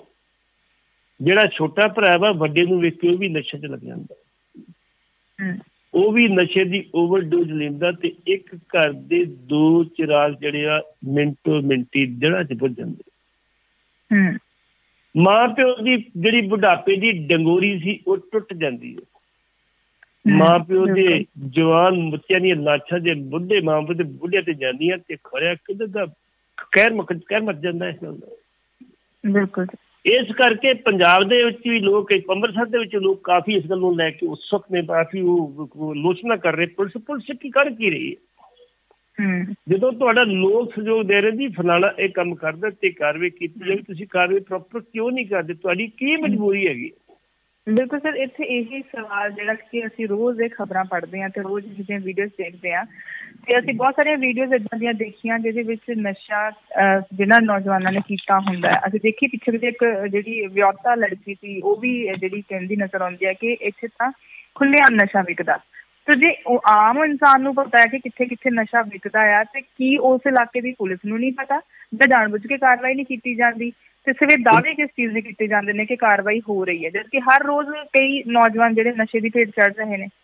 ਜਿਹੜਾ ਛੋਟਾ ਭਰਾ ਵਾ ਵੱਡੇ ਨੂੰ ਵੇਖ ਕੇ ਉਹ ਵੀ ਨਸ਼ੇ 'ਚ ਲੱਗ ਜਾਂਦਾ, ਉਹ ਵੀ ਨਸ਼ੇ ਦੀ ਓਵਰਡੋਜ਼ ਲੈਂਦਾ ਤੇ ਇੱਕ ਘਰ ਦੇ 2 ਚਿਰਾਗ ਜਿਹੜੇ ਆ ਮਿੰਟੋ ਮਿੰਟੀ ਜੜ੍ਹਾਂ 'ਚ ਪੁੱਜ ਜਾਂਦੇ। ਮਾਂ ਪਿਓ ਦੀ ਜਿਹੜੀ ਬੁਢਾਪੇ ਦੀ ਡੰਗੋਰੀ ਸੀ ਉਹ ਟੁੱਟ ਜਾਂਦੀ ਹੈ। ਮਾਂ ਪਿਓ ਦੇ ਜਵਾਨ ਬੱਚਿਆਂ ਦੀਆਂ ਲਾਸ਼ਾਂ ਦੇ ਬੁੱਢੇ ਮਾਂ ਪਿਓ ਦੇ ਬੁੱਢਿਆਂ ਤੇ ਜਾਂਦੀਆਂ ਤੇ ਖਰਿਆ ਕਿੱਧਰ ਦਾ ਕਹਿਰ ਮੱਚ ਜਾਂਦਾ ਇਸ ਗੱਲ ਦਾ। ਬਿਲਕੁਲ। ਇਸ ਕਰਕੇ ਪੰਜਾਬ ਦੇ ਵਿੱਚ ਵੀ ਲੋਕ, ਅੰਮ੍ਰਿਤਸਰ ਦੇ ਵਿੱਚ ਲੋਕ ਕਾਫੀ ਇਸ ਗੱਲ ਨੂੰ ਲੈ ਕੇ ਉਤਸੁਕ ਨੇ, ਕਾਫੀ ਉਹ ਆਲੋਚਨਾ ਕਰ ਰਹੇ ਪੁਲਿਸ ਕੀ ਕਰ ਕੀ ਰਹੀ ਹੈ। ਜਦੋਂ ਤੁਹਾਡਾ ਲੋਕ ਸਹਿਯੋਗ ਦੇ ਰਹੇ ਜੀ ਫਲਾਣਾ ਇਹ ਕੰਮ ਕਰਦਾ ਤੇ ਕਾਰਵਾਈ ਕੀਤੀ ਜਾਵੇ, ਤੁਸੀਂ ਕਾਰਵਾਈ ਪ੍ਰੋਪਰ ਕਿਉਂ ਨਹੀਂ ਕਰਦੇ? ਤੁਹਾਡੀ ਕੀ ਮਜਬੂਰੀ ਹੈਗੀ? ਬਿਲਕੁਲ ਸਰ, ਇੱਥੇ ਇਹੀ ਸਵਾਲ ਜਿਹੜਾ ਕਿ ਅਸੀਂ ਰੋਜ਼ ਇਹ ਖਬਰਾਂ ਪੜ੍ਹਦੇ ਹਾਂ ਤੇ ਰੋਜ਼ ਜਿਹੜੀਆਂ ਵੀਡੀਓਜ਼ ਦੇਖਦੇ ਹਾਂ, ਤੇ ਅਸੀਂ ਬਹੁਤ ਸਾਰੀਆਂ ਵੀਡੀਓਜ਼ ਏਦਾਂ ਦੀਆਂ ਦੇਖੀਆਂ ਜਿਹਦੇ ਵਿੱਚ ਨਸ਼ਾ ਜਿਹਨਾਂ ਨੌਜਵਾਨਾਂ ਨੇ ਕੀਤਾ ਹੁੰਦਾ। ਅਸੀਂ ਦੇਖੀ ਪਿੱਛੇ ਜਿਹੇ ਇੱਕ ਜਿਹੜੀ ਵਿਆਹੁਤਾ ਲੜਕੀ ਸੀ, ਉਹ ਵੀ ਜਿਹੜੀ ਕਹਿੰਦੀ ਨਜ਼ਰ ਆਉਂਦੀ ਹੈ ਕਿ ਇੱਥੇ ਤਾਂ ਖੁੱਲ੍ਹੇਆਮ ਨਸ਼ਾ ਵਿਕਦਾ। ਤੇ ਜੇ ਉਹ ਆਮ ਇਨਸਾਨ ਨੂੰ ਪਤਾ ਹੈ ਕਿ ਕਿੱਥੇ ਕਿੱਥੇ ਨਸ਼ਾ ਵਿਕਦਾ ਆ, ਤੇ ਕੀ ਉਸ ਇਲਾਕੇ ਦੀ ਪੁਲਿਸ ਨੂੰ ਨਹੀਂ ਪਤਾ ਜਾਂ ਜਾਣਬੁੱਝ ਕੇ ਕਾਰਵਾਈ ਨਹੀਂ ਕੀਤੀ ਜਾਂਦੀ? ਤੇ ਸਿਰਫ ਦਾਅਵੇ ਕਿਸ ਚੀਜ਼ ਦੇ ਕੀਤੇ ਜਾਂਦੇ ਨੇ ਕਿ ਕਾਰਵਾਈ ਹੋ ਰਹੀ ਹੈ, ਜਦਕਿ ਹਰ ਰੋਜ਼ ਕਈ ਨੌਜਵਾਨ ਜਿਹੜੇ ਨਸ਼ੇ ਦੀ ਭੇਟ ਚੜ੍ਹ ਰਹੇ ਨੇ।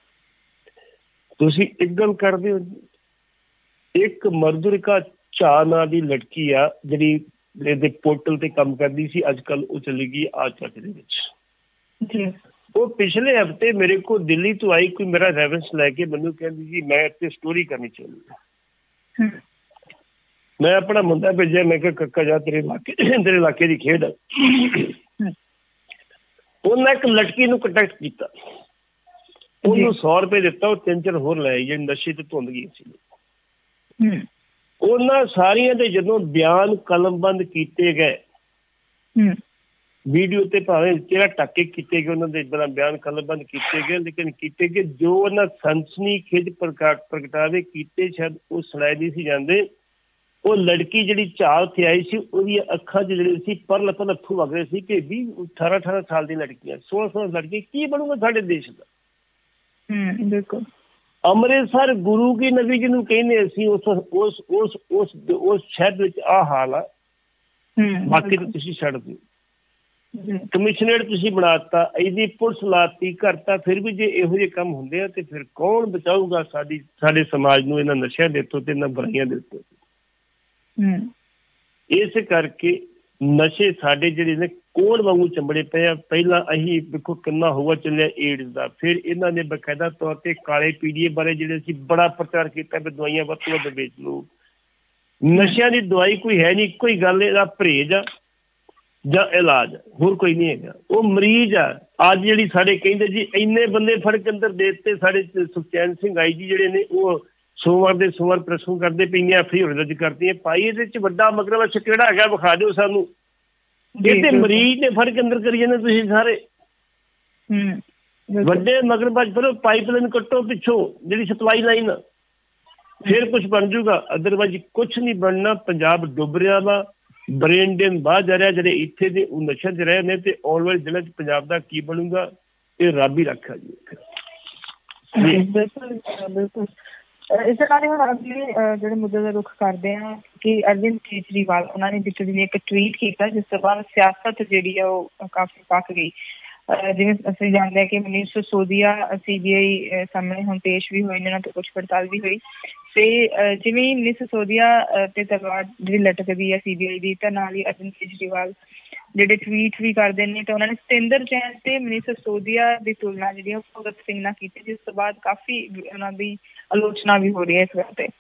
ਤੁਸੀਂ ਇੱਕ ਗੱਲ ਕਰਦੇ ਹੋ, ਇੱਕ ਮਰਦੁਰਿਕਾ ਝਾਅ ਨਾਂ ਦੀ ਲੜਕੀ ਆ ਜਿਹੜੀ ਇਹਦੇ ਪੋਰਟਲ ਤੇ ਕੰਮ ਕਰਦੀ ਸੀ, ਅੱਜ ਕੱਲ ਉਹ ਚਲੀ ਗਈ ਆ ਚੱਕ ਦੇ ਵਿੱਚ। ਉਹ ਪਿਛਲੇ ਹਫ਼ਤੇ ਮੇਰੇ ਕੋਲ ਦਿੱਲੀ ਤੋਂ ਆਈ, ਕੋਈ ਮੇਰਾ ਰੈਫਰੈਂਸ ਲੈ ਕੇ ਮੈਨੂੰ ਕਹਿੰਦੀ ਜੀ ਮੈਂ ਇੱਥੇ ਸਟੋਰੀ ਕਰਨੀ ਚਾਹੁੰਦੀ। ਮੈਂ ਆਪਣਾ ਮੁੰਡਾ ਭੇਜਿਆ, ਮੈਂ ਕਿਹਾ ਕਾਕਾ ਜਾ ਤੇਰੇ ਇਲਾਕੇ ਦੀ ਖੇਡ। ਉਹਨਾਂ ਇੱਕ ਲੜਕੀ ਨੂੰ ਕੰਟੈਕਟ ਕੀਤਾ, ਉਹਨੂੰ 100 ਰੁਪਏ ਦਿੱਤਾ, ਉਹ 3-4 ਹੋਰ ਲੈ ਆਈ ਜਿਹੜੀ ਨਸ਼ੇ ਤੇ ਧੁੰਦ ਗਈ ਸੀ। ਉਹਨਾਂ ਸਾਰੀਆਂ ਦੇ ਜਦੋਂ ਬਿਆਨ ਕਲਮਬੰਦ ਕੀਤੇ ਗਏ, ਵੀਡੀਓ ਤੇ ਭਾਵੇਂ ਚਿਹਰਾ ਢੱਕ ਕੇ ਕੀਤੇ ਗਏ, ਉਹਨਾਂ ਦੇ ਬਿਆਨ ਕਲਮਬੰਦ ਕੀਤੇ ਗਏ, ਲੇਕਿਨ ਕੀਤੇ ਗਏ ਜੋ ਉਹਨਾਂ ਸਨਸਨੀਖੇਜ ਪ੍ਰਗਟਾਵੇ ਕੀਤੇ ਸ਼ਾਇਦ ਉਹ ਸੁਣਾਏ ਨਹੀਂ ਸੀ ਜਾਂਦੇ। ਉਹ ਲੜਕੀ ਜਿਹੜੀ ਝਾਲ ਉੱਥੇ ਆਈ ਸੀ, ਉਹਦੀਆਂ ਅੱਖਾਂ 'ਚ ਜਿਹੜੇ ਸੀ ਪਰਲ ਅੱਥੂ ਵਗ ਰਹੇ ਸੀ ਕਿ 18 ਸਾਲ ਦੀ ਲੜਕੀਆਂ, 16 ਲੜਕੀ, ਕੀ ਬਣੂਗਾ ਸਾਡੇ ਦੇਸ਼ ਦਾ? ਬਿਲਕੁਲ। ਅੰਮ੍ਰਿਤਸਰ ਗੁਰੂ ਕੀ ਨਗਰੀ ਜਿਹਨੂੰ ਕਹਿੰਦੇ ਅਸੀਂ, ਉਸ ਸ਼ਹਿਰ ਵਿੱਚ ਆਹ ਹਾਲ ਆ। ਬਾਕੀ ਤਾਂ ਤੁਸੀਂ ਛੱਡ ਦਿਓ, ਕਮਿਸ਼ਨਰੇਟ ਤੁਸੀਂ ਬਣਾਤਾ, ਇਹਦੀ ਪੁਲਿਸ ਲਾਤੀ, ਕਰਤਾ, ਫਿਰ ਵੀ ਜੇ ਇਹੋ ਜਿਹੇ ਕੰਮ ਹੁੰਦੇ ਆ ਤੇ ਫਿਰ ਕੌਣ ਬਚਾਊਗਾ ਸਾਡੇ ਸਮਾਜ ਨੂੰ ਇਹਨਾਂ ਨਸ਼ਿਆਂ ਦੇ ਉੱਤੋਂ ਤੇ ਇਹਨਾਂ ਬੁਰਾਈਆਂ ਦੇ ਉੱਤੋਂ? ਇਸ ਕਰਕੇ ਨਸ਼ੇ ਸਾਡੇ ਜਿਹੜੇ ਨੇ ਕੋਹੜ ਵਾਂਗੂ ਚੰਬੜੇ ਪਏ ਆ। ਪਹਿਲਾਂ ਅਸੀਂ ਵੇਖੋ ਕਿੰਨਾ ਹੋਆ ਚੱਲਿਆ ਏਡਜ਼ ਦਾ, ਫਿਰ ਇਹਨਾਂ ਨੇ ਬਕਾਇਦਾ ਤੌਰ ਤੇ ਕਾਲੇ ਪੀਲੀਏ ਬਾਰੇ ਜਿਹੜੇ ਸੀ ਬੜਾ ਪ੍ਰਚਾਰ ਕੀਤਾ ਵੀ ਦਵਾਈਆਂ ਵੱਧ ਤੋਂ ਵੱਧ ਵੇਚ ਲਓ, ਨਸ਼ਿਆਂ ਦੀ ਦਵਾਈ ਕੋਈ ਹੈ ਨਹੀਂ, ਇੱਕੋ ਹੀ ਗੱਲ ਇਹਦਾ ਪਰਹੇਜ਼ ਆ ਜਾਂ ਇਲਾਜ, ਹੋਰ ਕੋਈ ਨਹੀਂ ਹੈਗਾ। ਉਹ ਮਰੀਜ਼ ਆ। ਅੱਜ ਜਿਹੜੀ ਸਾਡੇ ਕਹਿੰਦੇ ਜੀ ਇੰਨੇ ਬੰਦੇ ਫੜ ਕੇ ਅੰਦਰ ਦੇ ਦਿੱਤੇ, ਸਾਡੇ ਸੁਖਚੈਨ ਸਿੰਘ ਆਈ ਜੀ ਜਿਹੜੇ ਨੇ ਉਹ ਸੋਮਵਾਰ ਦੇ ਸੋਮਵਾਰ ਪ੍ਰੈਸੋਂ ਕਰਦੇ ਪਈਆਂ, ਫਰੀ ਹੋਣ ਦਰਜ ਕਰਦੀਆਂ। ਭਾਈ ਇਹਦੇ ਚ ਵੱਡਾ ਮਗਰਮੱਛ ਕਿਹੜਾ ਹੈਗਾ, ਵਿਖਾ ਦਿਓ ਸਾਨੂੰ। ਇਹਦੇ ਮਰੀਜ਼ ਨੇ ਫੜ ਕੇ ਅੰਦਰ ਕਰੀ ਜਾਂਦੇ ਤੁਸੀਂ ਸਾਰੇ। ਵੱਡੇ ਮਗਰਮੱਛ ਫਿਰ ਪਾਈਪਲਾਈਨ ਕੱਟੋ ਪਿੱਛੋਂ, ਜਿਹੜੀ ਸਪਲਾਈ ਲਾਈਨ, ਫਿਰ ਕੁਛ ਬਣ ਜੂਗਾ, ਅਦਰਵਾਈਜ਼ ਕੁਛ ਨਹੀਂ ਬਣਨਾ। ਪੰਜਾਬ ਡੁੱਬ ਰਿਹਾ ਵਾ, ਬ੍ਰੇਨ ਡੇਨ ਬਾਹਰ ਜਾ ਰਿਹਾ। ਜਿਹੜੇ ਇੱਥੇ ਦੇ ਉਹ ਨਸ਼ੇ 'ਚ ਰਹੇ ਨੇ ਤੇ ਆਉਣ ਵਾਲੇ ਦਿਨਾਂ 'ਚ ਪੰਜਾਬ ਦਾ ਕੀ ਬਣੂਗਾ ਇਹ ਰੱਬ ਹੀ ਰੱਖਾ ਜੀ। ਬਿਲਕੁਲ। ਇਸੇ ਨਾਲ ਹੁਣ ਅਗਲੇ ਜਿਹੜੇ ਮੁੱਦੇ ਦਾ ਰੁਖ ਕਰਦੇ ਹਾਂ ਕਿ ਅਰਵਿੰਦ ਕੇਜਰੀਵਾਲ ਉਹਨਾਂ ਨੇ ਬੀਤੇ ਦਿਨ ਇੱਕ ਟਵੀਟ ਕੀਤਾ, ਜਿਸ ਤੋਂ ਬਾਅਦ ਸਿਆਸਤ ਜਿਹੜੀ ਆ ਉਹ ਕਾਫੀ ਪੱਕ ਗਈ। ਜਿਵੇਂ ਅਸੀਂ ਜਾਣਦੇ ਹਾਂ ਕਿ ਮਨੀਸ਼ ਸਿਸੋਦੀਆ CBI ਸਾਹਮਣੇ ਹੁਣ ਪੇਸ਼ ਵੀ ਹੋਏ ਨੇ, ਉਹਨਾਂ ਤੋਂ ਪੁੱਛ ਪੜਤਾਲ ਵੀ ਹੋਈ ਤੇ ਜਿਵੇਂ ਮਨੀਸ਼ ਸਿਸੋਦੀਆ ਤੇ ਤਲਵਾਰ ਜਿਹੜੀ ਲਟਕਦੀ ਹੈ CBI ਦੀ, ਤਾਂ ਨਾਲ ਹੀ ਅਰਵਿੰਦ ਕੇਜਰੀਵਾਲ ਜਿਹੜੇ ਟਵੀਟ ਵੀ ਕਰਦੇ ਨੇ, ਤੇ ਉਹਨਾਂ ਨੇ ਸਤਿੰਦਰ ਜੈਨ ਤੇ ਮਨੀਸ਼ ਸਿਸੋਦੀਆ ਦੀ ਤੁਲਨਾ ਜਿਹੜੀ ਉਹ ਭਗਤ ਸਿੰਘ ਨਾਲ ਕੀਤੀ, ਜਿਸ ਤੋਂ ਬਾਅਦ ਕਾਫੀ ਉਹਨਾਂ ਦੀ ਆਲੋਚਨਾ ਵੀ ਹੋ ਰਹੀ ਹੈ ਇਸ ਗੱਲ ਤੇ।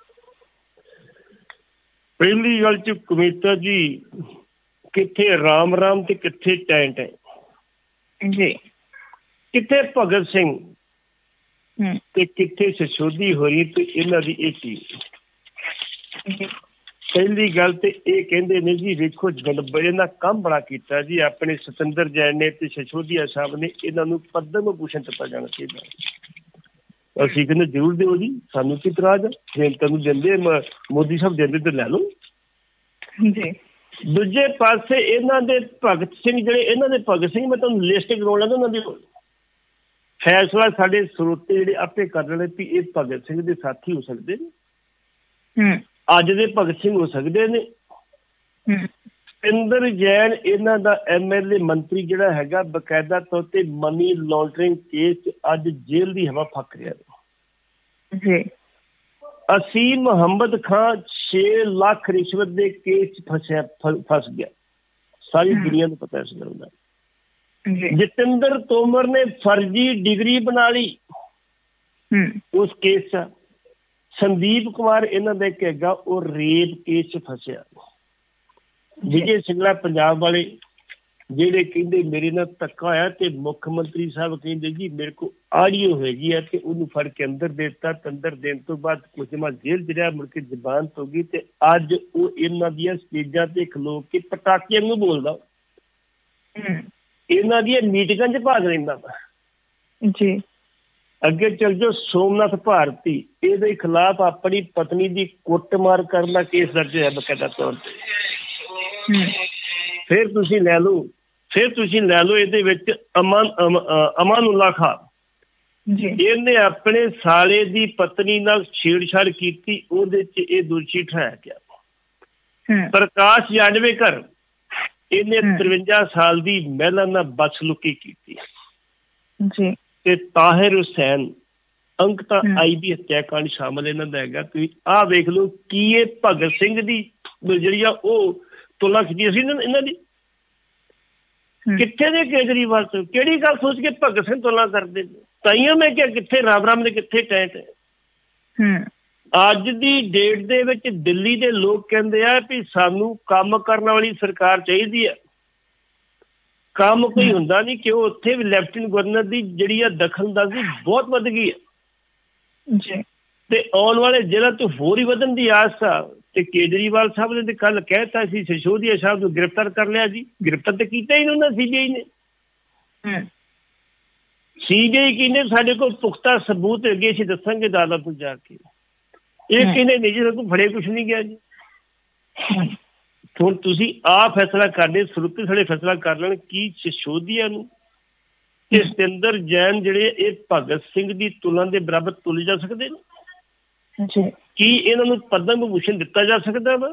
ਪਹਿਲੀ ਗੱਲ ਚ ਕਮੇਤਾ ਜੀ, ਕਿੱਥੇ ਰਾਮ ਰਾਮ ਤੇ ਕਿੱਥੇ ਟੈਂਟ ਹੈ ਜੀ, ਕਿੱਥੇ ਭਗਤ ਸਿੰਘ ਤੇ ਕਿੱਥੇ ਸਿਸੋਦੀ ਹੋਈ ਤੇ ਇਹਨਾਂ ਦੀ ਇਹ ਟੀਮ। ਪਹਿਲੀ ਗੱਲ ਤੇ ਇਹ ਕਹਿੰਦੇ ਨੇ ਜੀ ਵੇਖੋ ਗੜਬੜੇ ਨਾਲ ਕੰਮ ਬੜਾ ਕੀਤਾ ਜੀ ਆਪਣੇ ਸਤਿੰਦਰ ਜੈਨ ਨੇ ਤੇ ਸਿਸੋਦੀਆ ਸਾਹਿਬ ਨੇ, ਇਹਨਾਂ ਨੂੰ ਪਦਮ ਭੂਸ਼ਣ ਦਿੱਤਾ ਜਾਣਾ ਚਾਹੀਦਾ। ਅਸੀਂ ਕਹਿੰਦੇ ਜ਼ਰੂਰ ਦਿਓ ਜੀ, ਸਾਨੂੰ ਕੀ ਇਤਰਾਜ਼ ਹੈ, ਜੇ ਤੈਨੂੰ ਦਿੰਦੇ ਮੋਦੀ ਸਾਹਿਬ ਦਿੰਦੇ ਤੇ ਲੈ ਲਓ ਜੀ। ਦੂਜੇ ਪਾਸੇ ਇਹਨਾਂ ਦੇ ਭਗਤ ਸਿੰਘ, ਜਿਹੜੇ ਇਹਨਾਂ ਦੇ ਭਗਤ ਸਿੰਘ, ਮੈਂ ਤੁਹਾਨੂੰ ਲਿਸਟ ਕਰਵਾ ਲੈਂਦਾ ਉਹਨਾਂ ਦੀ। ਫੈਸਲਾ ਸਾਡੇ ਸਰੋਤੇ ਜਿਹੜੇ ਆਪੇ ਕਰ ਲੈਣੇ ਵੀ ਇਹ ਭਗਤ ਸਿੰਘ ਦੇ ਸਾਥੀ ਹੋ ਸਕਦੇ ਨੇ, ਅੱਜ ਦੇ ਭਗਤ ਸਿੰਘ ਹੋ ਸਕਦੇ ਨੇ। ਸਤਿੰਦਰ ਜੈਨ ਇਹਨਾਂ ਦਾ MLA ਮੰਤਰੀ ਜਿਹੜਾ ਹੈਗਾ, ਬਕਾਇਦਾ ਤੌਰ ਤੇ ਮਨੀ ਲਾਂਡਰਿੰਗ ਕੇਸ ਚ ਅੱਜ ਜੇਲ੍ਹ ਦੀ ਹਵਾ ਫੱਕ ਰਿਹਾ ਜੀ। ਅਸੀਮ ਮੁਹੰਮਦ ਖਾਨ 6 ਲੱਖ ਰਿਸ਼ਵਤ ਦੇ ਕੇਸ ਚ ਫਸ ਗਿਆ, ਸਾਰੀ ਦੁਨੀਆ ਨੂੰ ਪਤਾ ਇਸ ਗੱਲ ਦਾ। ਜਤਿੰਦਰ ਤੋਮਰ ਨੇ ਫਰਜ਼ੀ ਡਿਗਰੀ ਬਣਾ ਲਈ ਉਸ ਕੇਸ ਚ। ਸੰਦੀਪ ਕੁਮਾਰ ਇਹਨਾਂ ਦਾ ਇੱਕ ਹੈਗਾ, ਉਹ ਰੇਪ ਕੇਸ ਚ ਫਸਿਆ। ਵਿਜੇ ਸਿੰਗਲਾ ਪੰਜਾਬ ਵਾਲੇ ਜਿਹੜੇ ਕਹਿੰਦੇ ਮੇਰੇ ਨਾਲ ਧੱਕਾ ਹੋਇਆ ਤੇ ਮੁੱਖ ਮੰਤਰੀ ਸਾਹਿਬ ਕਹਿੰਦੇ ਜੀ ਮੇਰੇ ਕੋਲ ਆਡੀਓ ਹੈਗੀ ਹੈ ਤੇ ਉਹਨੂੰ ਫੜ ਕੇ ਅੰਦਰ ਦੇ ਦਿੱਤਾ। ਅੰਦਰ ਦੇਣ ਤੋਂ ਬਾਅਦ ਕੁਝ ਸਮਾਂ ਜੇਲ੍ਹ ਚ ਰਿਹਾ, ਮੁੜ ਕੇ ਜ਼ਬਾਨਤ ਹੋ ਗਈ ਤੇ ਅੱਜ ਉਹ ਇਹਨਾਂ ਦੀਆਂ ਸਟੇਜਾਂ ਤੇ ਖਲੋ ਕੇ ਪਟਾਕਿਆਂ ਨੂੰ ਬੋਲਦਾ, ਇਹਨਾਂ ਦੀਆਂ ਮੀਟਿੰਗਾਂ ਚ ਭਾਗ ਲੈਂਦਾ ਵਾ ਜੀ। ਅੱਗੇ ਚੱਲ ਜਾਓ, ਸੋਮਨਾਥ ਭਾਰਤੀ, ਇਹਦੇ ਖਿਲਾਫ ਆਪਣੀ ਪਤਨੀ ਦੀ ਕੁੱਟਮਾਰ ਕਰਨ ਦਾ ਕੇਸ ਦਰਜ ਹੈ ਬਕਾਇਦਾ ਤੌਰ ਤੇ। ਫਿਰ ਤੁਸੀਂ ਲੈ ਲਓ ਇਹਦੇ ਵਿੱਚ ਅਮਾਨੁੱਲਾ ਖਾਨ, ਇਹਨੇ ਆਪਣੇ ਸਾਲੇ ਦੀ ਪਤਨੀ ਨਾਲ ਛੇੜਛਾੜ ਕੀਤੀ, ਉਹਦੇ ਚ ਇਹ ਦੋਸ਼ੀ ਠਹਿਰਾਇਆ ਗਿਆ। ਪ੍ਰਕਾਸ਼ ਜਾਨਵੇਕਰ, ਇਹਨੇ 53 ਸਾਲ ਦੀ ਮਹਿਲਾ ਨਾਲ ਬਦਸਲੂਕੀ ਕੀਤੀ ਜੀ। ਤੇ ਤਾਹਿਰ ਹੁਸੈਨ, ਅੰਕਿਤਾ IB ਹੱਤਿਆਕਾਂਡ ਸ਼ਾਮਲ ਇਹਨਾਂ ਦਾ ਹੈਗਾ। ਤੁਸੀਂ ਆਹ ਵੇਖ ਲਓ ਕੀ ਇਹ ਭਗਤ ਸਿੰਘ ਦੀ ਜਿਹੜੀ ਆ ਉਹ ਤੁਲਨਾ ਕੀਤੀ ਸੀ ਇਹਨਾਂ ਦੀ। ਕਿੱਥੇ ਦੇ ਕੇਜਰੀਵਾਲ ਤੋਂ ਕਿਹੜੀ ਗੱਲ ਸੋਚ ਕੇ ਭਗਤ ਸਿੰਘ ਤੁਲਨਾ ਕਰਦੇ? ਤਾਈਓ ਮੈਂ ਕਿਹਾ ਕਿੱਥੇ ਰਾਮ ਰਾਮ ਦੇ ਕਿੱਥੇ ਟੈਂਟ ਹੈ। ਅੱਜ ਦੀ ਡੇਟ ਦੇ ਵਿੱਚ ਦਿੱਲੀ ਦੇ ਲੋਕ ਕਹਿੰਦੇ ਆ ਵੀ ਸਾਨੂੰ ਕੰਮ ਕਰਨ ਵਾਲੀ ਸਰਕਾਰ ਚਾਹੀਦੀ ਹੈ, ਕੰਮ ਕੋਈ ਹੁੰਦਾ ਨਹੀਂ। ਕਿਉਂ? ਉੱਥੇ ਵੀ ਲੈਫਟੀਨੈਂਟ ਗਵਰਨਰ ਦੀ ਜਿਹੜੀ ਆ ਦਖਲਅੰਦਾਜ਼ੀ ਬਹੁਤ ਵੱਧ ਗਈ ਹੈ ਤੇ ਆਉਣ ਵਾਲੇ ਜ਼ਿਲ੍ਹਾ ਤੋਂ ਹੋਰ ਹੀ ਵਧਣ ਦੀ ਆਸ ਆ। ਤੇ ਕੇਜਰੀਵਾਲ ਸਾਹਿਬ ਨੇ ਤੇ ਕੱਲ ਕਹਿਤਾ ਸੀ ਸਿਸੋਦੀਆ ਸਾਹਿਬ ਨੂੰ ਗ੍ਰਿਫਤਾਰ ਕਰ ਲਿਆ ਜੀ। ਗ੍ਰਿਫਤਾਰ ਤੇ ਕੀਤਾ ਹੀ ਉਹਨਾਂ CBI ਨੇ। CBI ਕਹਿੰਦੇ ਸਾਡੇ ਕੋਲ ਪੁਖਤਾ ਸਬੂਤ ਹੈਗੇ, ਅਸੀਂ ਦੱਸਾਂਗੇ ਅਦਾਲਤ ਨੂੰ ਜਾ ਕੇ। ਇਹ ਕਹਿੰਦੇ ਨਹੀਂ ਜੀ ਸਾਡੇ ਕੋਲ ਫੜੇ ਕੁਛ ਨਹੀਂ ਗਿਆ ਜੀ। ਹੁਣ ਤੁਸੀਂ ਆਹ ਫੈਸਲਾ ਕਰਦੇ, ਸਰੋਤੇ ਸਾਡੇ ਫੈਸਲਾ ਕਰ ਲੈਣ ਕੀ ਸਿਸੋਦੀਆ ਨੂੰ ਤੇ ਸਤਿੰਦਰ ਜੈਨ ਜਿਹੜੇ ਇਹ ਭਗਤ ਸਿੰਘ ਦੀ ਤੁਲਨਾ ਦੇ ਬਰਾਬਰ ਤੁਲੇ ਜਾ ਸਕਦੇ ਨੇ? ਕੀ ਇਹਨਾਂ ਨੂੰ ਪਦਮ ਭੂਸ਼ਣ ਦਿੱਤਾ ਜਾ ਸਕਦਾ ਵਾ?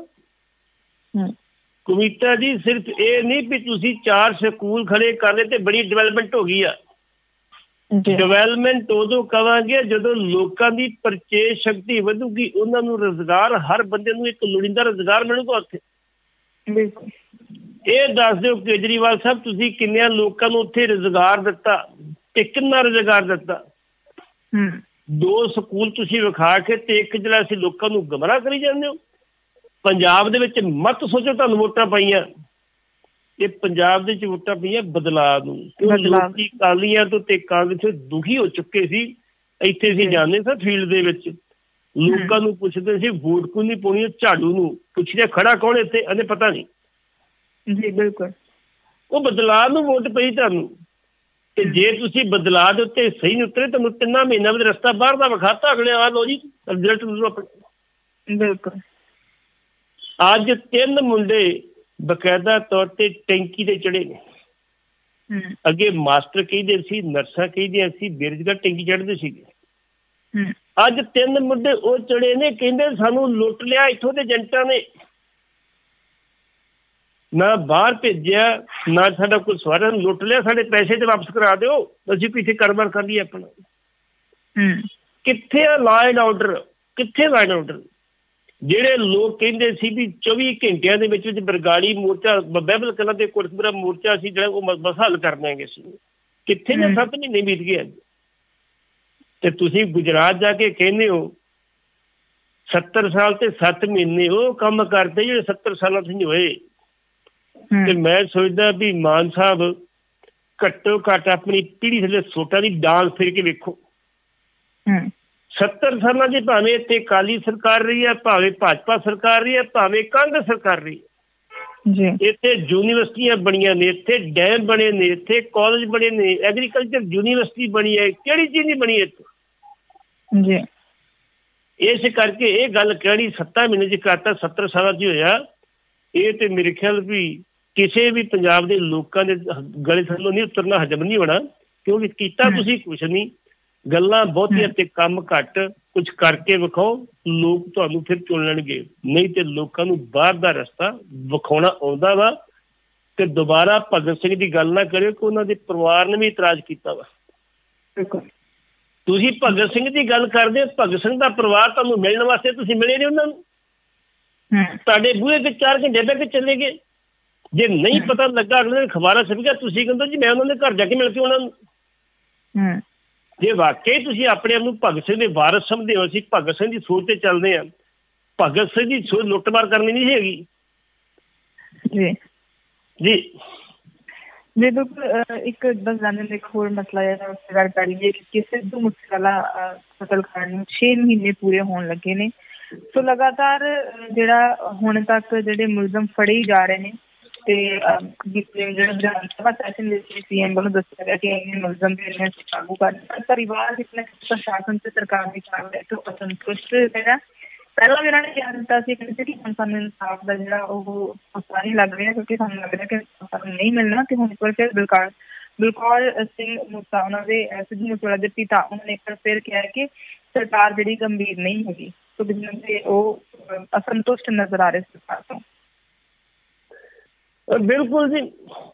ਕਮੇਤਾ ਜੀ ਸਿਰਫ ਇਹ ਨਹੀਂ ਵੀ ਤੁਸੀਂ 4 ਸਕੂਲ ਖੜੇ ਕਰ ਲਏ ਤੇ ਬੜੀ ਡਿਵੈਲਪਮੈਂਟ ਹੋ ਗਈ ਆ। ਡਿਵੈਲਪਮੈਂਟ ਉਦੋਂ ਕਵਾਂਗੇ ਜਦੋਂ ਲੋਕਾਂ ਦੀ ਪਰਚੇਜ ਸ਼ਕਤੀ ਵਧੂਗੀ, ਉਹਨਾਂ ਨੂੰ ਰੁਜ਼ਗਾਰ, ਹਰ ਬੰਦੇ ਨੂੰ ਇੱਕ ਲੋੜੀਂਦਾ ਰੁਜ਼ਗਾਰ ਮਿਲੂਗਾ ਉੱਥੇ। ਇਹ ਦੱਸ ਦਿਓ ਕੇਜਰੀਵਾਲ ਸਾਹਿਬ, ਤੁਸੀਂ ਕਿੰਨਿਆਂ ਲੋਕਾਂ ਨੂੰ ਉੱਥੇ ਰੁਜ਼ਗਾਰ ਦਿੱਤਾ ਤੇ ਕਿੰਨਾ ਰੁਜ਼ਗਾਰ ਦਿੱਤਾ? 2 ਸਕੂਲ ਤੁਸੀਂ ਵਿਖਾ ਕੇ ਤੇ ਇੱਕ ਜਿਹੜਾ ਅਸੀਂ ਲੋਕਾਂ ਨੂੰ ਗਮਰਾਹ ਕਰੀ ਜਾਂਦੇ ਹੋ। ਪੰਜਾਬ ਦੇ ਵਿੱਚ ਮਤ ਸੋਚੋ ਤੁਹਾਨੂੰ ਵੋਟਾਂ ਪਾਈਆਂ, ਇਹ ਪੰਜਾਬ ਦੇ ਵਿੱਚ ਵੋਟਾਂ ਪਈਆਂ ਬਦਲਾਅ ਨੂੰ। ਲੋਕੀ ਅਕਾਲੀਆਂ ਤੋਂ ਤੇ ਕਾਂਗਰਸ ਤੋਂ ਦੁਖੀ ਹੋ ਚੁੱਕੇ ਸੀ। ਇੱਥੇ ਅਸੀਂ ਜਾਂਦੇ ਸਾਂ ਫੀਲਡ ਦੇ ਵਿੱਚ, ਲੋਕਾਂ ਨੂੰ ਪੁੱਛਦੇ ਸੀ ਵੋਟ ਕਿਉਂ ਨਹੀਂ ਪਾਉਣੀ, ਝਾੜੂ ਨੂੰ ਪੁੱਛਦੇ ਖੜਾ ਕੌਣ ਇੱਥੇ, ਇਹਨੇ ਪਤਾ ਨਹੀਂ ਜੀ। ਬਿਲਕੁਲ, ਉਹ ਬਦਲਾਅ ਨੂੰ ਵੋਟ ਪਈ ਤੁਹਾਨੂੰ। ਤੇ ਜੇ ਤੁਸੀਂ ਬਦਲਾਅ ਦੇ ਉੱਤੇ ਸਹੀ ਨਹੀਂ ਉਤਰੇ, ਤੁਹਾਨੂੰ 3 ਮਹੀਨਿਆਂ ਵਿੱਚ ਰਸਤਾ ਬਾਹਰ ਦਾ ਵਿਖਾਤਾ, ਅਗਲੇ ਆ ਲਓ ਜੀ ਰਿਜ਼ਲਟ। ਬਿਲਕੁਲ, ਅੱਜ 3 ਮੁੰਡੇ ਬਕਾਇਦਾ ਤੌਰ ਤੇ ਟੈਂਕੀ ਤੇ ਚੜੇ ਨੇ। ਅੱਗੇ ਮਾਸਟਰ ਕਹਿੰਦੇ ਸੀ, ਨਰਸਾਂ ਕਹਿੰਦੀਆਂ ਸੀ, ਬੇਰੁਜ਼ਗਾਰ ਟੈਂਕੀ ਚੜ੍ਹਦੇ ਸੀਗੇ। ਅੱਜ 3 ਮੁੰਡੇ ਉਹ ਚੜੇ ਨੇ, ਕਹਿੰਦੇ ਸਾਨੂੰ ਲੁੱਟ ਲਿਆ ਇੱਥੋਂ ਦੇ ਏਜੰਟਾਂ ਨੇ, ਨਾ ਬਾਹਰ ਭੇਜਿਆ ਨਾ ਸਾਡਾ ਕੋਈ ਸਵਾਰਿਆਂ ਨੂੰ ਲੁੱਟ ਲਿਆ, ਸਾਡੇ ਪੈਸੇ ਤੇ ਵਾਪਸ ਕਰਾ ਦਿਓ, ਅਸੀਂ ਪਿੱਛੇ ਕਾਰੋਬਾਰ ਕਰ ਲਈਏ ਆਪਣਾ। ਕਿੱਥੇ ਆ ਲਾ ਐਂਡ ਆਰਡਰ, ਕਿੱਥੇ ਲਾ ਐਂਡ ਆਰਡਰ? ਜਿਹੜੇ ਲੋਕ ਕਹਿੰਦੇ ਸੀ ਵੀ 24 ਘੰਟਿਆਂ ਦੇ ਵਿੱਚ ਬਰਗਾੜੀ ਮੋਰਚਾ, ਬਹਿਬਲ ਕਲਾਂ ਤੇ ਕੋਟਕਪੂਰਾ ਮੋਰਚਾ ਸੀ ਜਿਹੜਾ, ਉਹ ਬਸ ਹੱਲ ਕਰ ਦਿਆਂਗੇ ਸੀ, ਕਿੱਥੇ ਨੇ? 7 ਮਹੀਨੇ ਬੀਤ ਗਏ ਅੱਜ। ਤੇ ਤੁਸੀਂ ਗੁਜਰਾਤ ਜਾ ਕੇ ਕਹਿੰਦੇ ਹੋ 70 ਸਾਲ ਤੇ 7 ਮਹੀਨੇ ਉਹ ਕੰਮ ਕਰਦੇ ਜਿਹੜੇ 70 ਸਾਲਾਂ ਤੋਂ ਨਹੀਂ ਹੋਏ। ਤੇ ਮੈਂ ਸੋਚਦਾ ਵੀ ਮਾਨ ਸਾਹਿਬ ਘੱਟੋ ਘੱਟ ਆਪਣੀ ਪੀੜ੍ਹੀ ਥੱਲੇ ਸੋਟਾਂ ਦੀ ਡਾਂਗ ਫਿਰ ਕੇ ਵੇਖੋ। 70 ਸਾਲਾਂ ਦੀ ਭਾਵੇਂ ਇੱਥੇ ਅਕਾਲੀ ਸਰਕਾਰ ਰਹੀ ਹੈ, ਭਾਵੇਂ ਭਾਜਪਾ ਸਰਕਾਰ ਰਹੀ ਹੈ, ਭਾਵੇਂ ਕਾਂਗਰਸ ਸਰਕਾਰ ਰਹੀ ਹੈ, ਇੱਥੇ ਯੂਨੀਵਰਸਿਟੀਆਂ ਬਣੀਆਂ ਨੇ, ਇੱਥੇ ਡੈਮ ਬਣੇ ਨੇ, ਇੱਥੇ ਕਾਲਜ ਬਣੇ ਨੇ, ਐਗਰੀਕਲਚਰ ਯੂਨੀਵਰਸਿਟੀ ਬਣੀ ਹੈ, ਕਿਹੜੀ ਚੀਜ਼ ਨਹੀਂ ਬਣੀ ਇੱਥੇ? ਇਸ ਕਰਕੇ ਇਹ ਗੱਲ ਕਿਹੜੀ 7 ਮਹੀਨੇ 'ਚ ਕਰਤਾ, 70 ਸਾਲਾਂ 'ਚ ਹੋਇਆ, ਇਹ ਤੇ ਮੇਰੇ ਖਿਆਲ ਵੀ ਕਿਸੇ ਵੀ ਪੰਜਾਬ ਦੇ ਲੋਕਾਂ ਦੇ ਗਲੇ ਥੱਲੋਂ ਨਹੀਂ ਉਤਰਨਾ, ਹਜਮ ਨਹੀਂ ਹੋਣਾ। ਕਿਉਂਕਿ ਕੀਤਾ ਤੁਸੀਂ ਕੁਛ ਨਹੀਂ, ਗੱਲਾਂ ਬਹੁਤੀਆਂ ਤੇ ਕੰਮ ਘੱਟ, ਕੁਛ ਕਰਕੇ ਵਿਖਾਓ, ਲੋਕ ਤੁਹਾਨੂੰ ਫਿਰ ਚੁਣ ਲੈਣਗੇ। ਨਹੀਂ ਤੇ ਲੋਕਾਂ ਨੂੰ ਬਾਹਰ ਦਾ ਰਸਤਾ ਵਿਖਾਉਣਾ ਆਉਂਦਾ ਵਾ। ਤੇ ਦੁਬਾਰਾ ਭਗਤ ਸਿੰਘ ਦੀ ਗੱਲ ਨਾ ਕਰਿਓ ਕਿ ਉਹਨਾਂ ਦੇ ਪਰਿਵਾਰ ਨੇ ਵੀ ਇਤਰਾਜ਼ ਕੀਤਾ ਵਾ। ਤੁਸੀਂ ਭਗਤ ਸਿੰਘ ਦੀ ਗੱਲ ਕਰਦੇ ਹੋ, ਭਗਤ ਸਿੰਘ ਦਾ ਪਰਿਵਾਰ ਤੁਹਾਨੂੰ ਮਿਲਣ ਵਾਸਤੇ ਤੁਸੀਂ ਮਿਲੇ ਨਹੀਂ ਉਹਨਾਂ ਨੂੰ, ਤੁਹਾਡੇ ਬੂਹੇ ਤੇ 4 ਘੰਟੇ ਬਹਿ ਕੇ ਚਲੇ ਗਏ। ਜੇ ਨਹੀਂ ਪਤਾ ਲੱਗਾ ਅਗਲੇ ਦਿਨ ਅਖਬਾਰਾਂ ਛਪ ਗਿਆ, ਤੁਸੀਂ ਕਹਿੰਦੇ ਜੀ ਮੈਂ ਉਹਨਾਂ ਦੇ ਘਰ ਜਾ ਕੇ ਮਿਲ ਕੇ ਉਹਨਾਂ ਨੂੰ। ਜੇ ਵਾਕਈ ਤੁਸੀਂ ਆਪਣੇ ਆਪ ਨੂੰ ਭਗਤ ਸਿੰਘ ਦੇ ਵਾਰਸ ਸਮਝਦੇ ਹੋ, ਅਸੀਂ ਭਗਤ ਸਿੰਘ ਦੀ ਸੋਚ ਤੇ ਚੱਲਦੇ ਹਾਂ, ਭਗਤ ਸਿੰਘ ਦੀ ਸੋਚ ਲੁੱਟਮਾਰ ਕਰਨੀ ਨਹੀਂ ਹੈਗੀ। ਜੀ ਜੀ ਜੀ ਬਿਲਕੁਲ। ਇੱਕ ਬਸ ਜਾਣਨ ਦਾ ਇੱਕ ਹੋਰ ਮਸਲਾ ਹੈ, ਗੱਲ ਕਰੀਏ ਕਿ ਸਿੱਧੂ ਮੂਸੇਵਾਲਾ ਕਤਲकांड ਨੂੰ 6 ਮਹੀਨੇ ਪੂਰੇ ਹੋਣ ਲੱਗੇ ਨੇ। ਸੋ ਲਗਾਤਾਰ ਜਿਹੜਾ ਹੁਣ ਤੱਕ ਜਿਹੜੇ ਮੁਲਜ਼ਮ ਫੜੇ ਜਾ ਰਹੇ ਨੇ, ਤੇ ਜਿਹੜਾ ਵਿਧਾਨ ਸਭਾ ਸੈਸ਼ਨ ਦੇ ਵਿੱਚ ਸੀਐਮ ਵੱਲੋਂ ਦੱਸਿਆ ਗਿਆ ਕਿ ਇਹ ਮੁਲਜ਼ਮ ਜਿਹੜੇ ਕਾਬੂ ਕਰ ਪਰਿਵਾਰ ਜਿਤਨੇ ਪ੍ਰਸ਼ਾਸਨ ਤੇ ਸਰਕਾਰ ਦੀ ਕਾਰਵਾਈ ਤੋਂ ਅਸੰਤੁਸ਼ਟ ਹੈਗਾ। ਪਹਿਲਾਂ ਵੀ ਇਹਨਾਂ ਨੇ ਕਿਹਾ ਦਿੱਤਾ ਸੀ ਕਿ ਹੁਣ ਸਾਨੂੰ ਇਨਸਾਫ ਦਾ ਜਿਹੜਾ ਉਹ ਪਤਾ ਨਹੀਂ ਲੱਗ ਰਿਹਾ, ਕਿਉਂਕਿ ਸਾਨੂੰ ਲੱਗ ਰਿਹਾ ਕਿ ਸਾਨੂੰ ਨਹੀਂ ਮਿਲਣਾ। ਤੇ ਹੁਣ ਇੱਕ ਵਾਰ ਫਿਰ ਬਲਕੌਰ ਸਿੰਘ ਮੂਸਾ, ਉਹਨਾਂ ਦੇ ਸਿੱਧੂ ਮੂਸੇਵਾਲਾ ਦੇ ਪਿਤਾ, ਉਹਨਾਂ ਨੇ ਇੱਕ ਵਾਰ ਫਿਰ ਕਿਹਾ ਕਿ ਸਰਕਾਰ ਜਿਹੜੀ ਗੰਭੀਰ ਨਹੀਂ ਹੈਗੀ। ਸੋ ਉਹ ਅਸੰਤੁਸ਼ਟ ਨਜ਼ਰ ਆ ਰਹੇ ਸਰਕਾਰ ਤੋਂ। ਬਿਲਕੁਲ ਜੀ,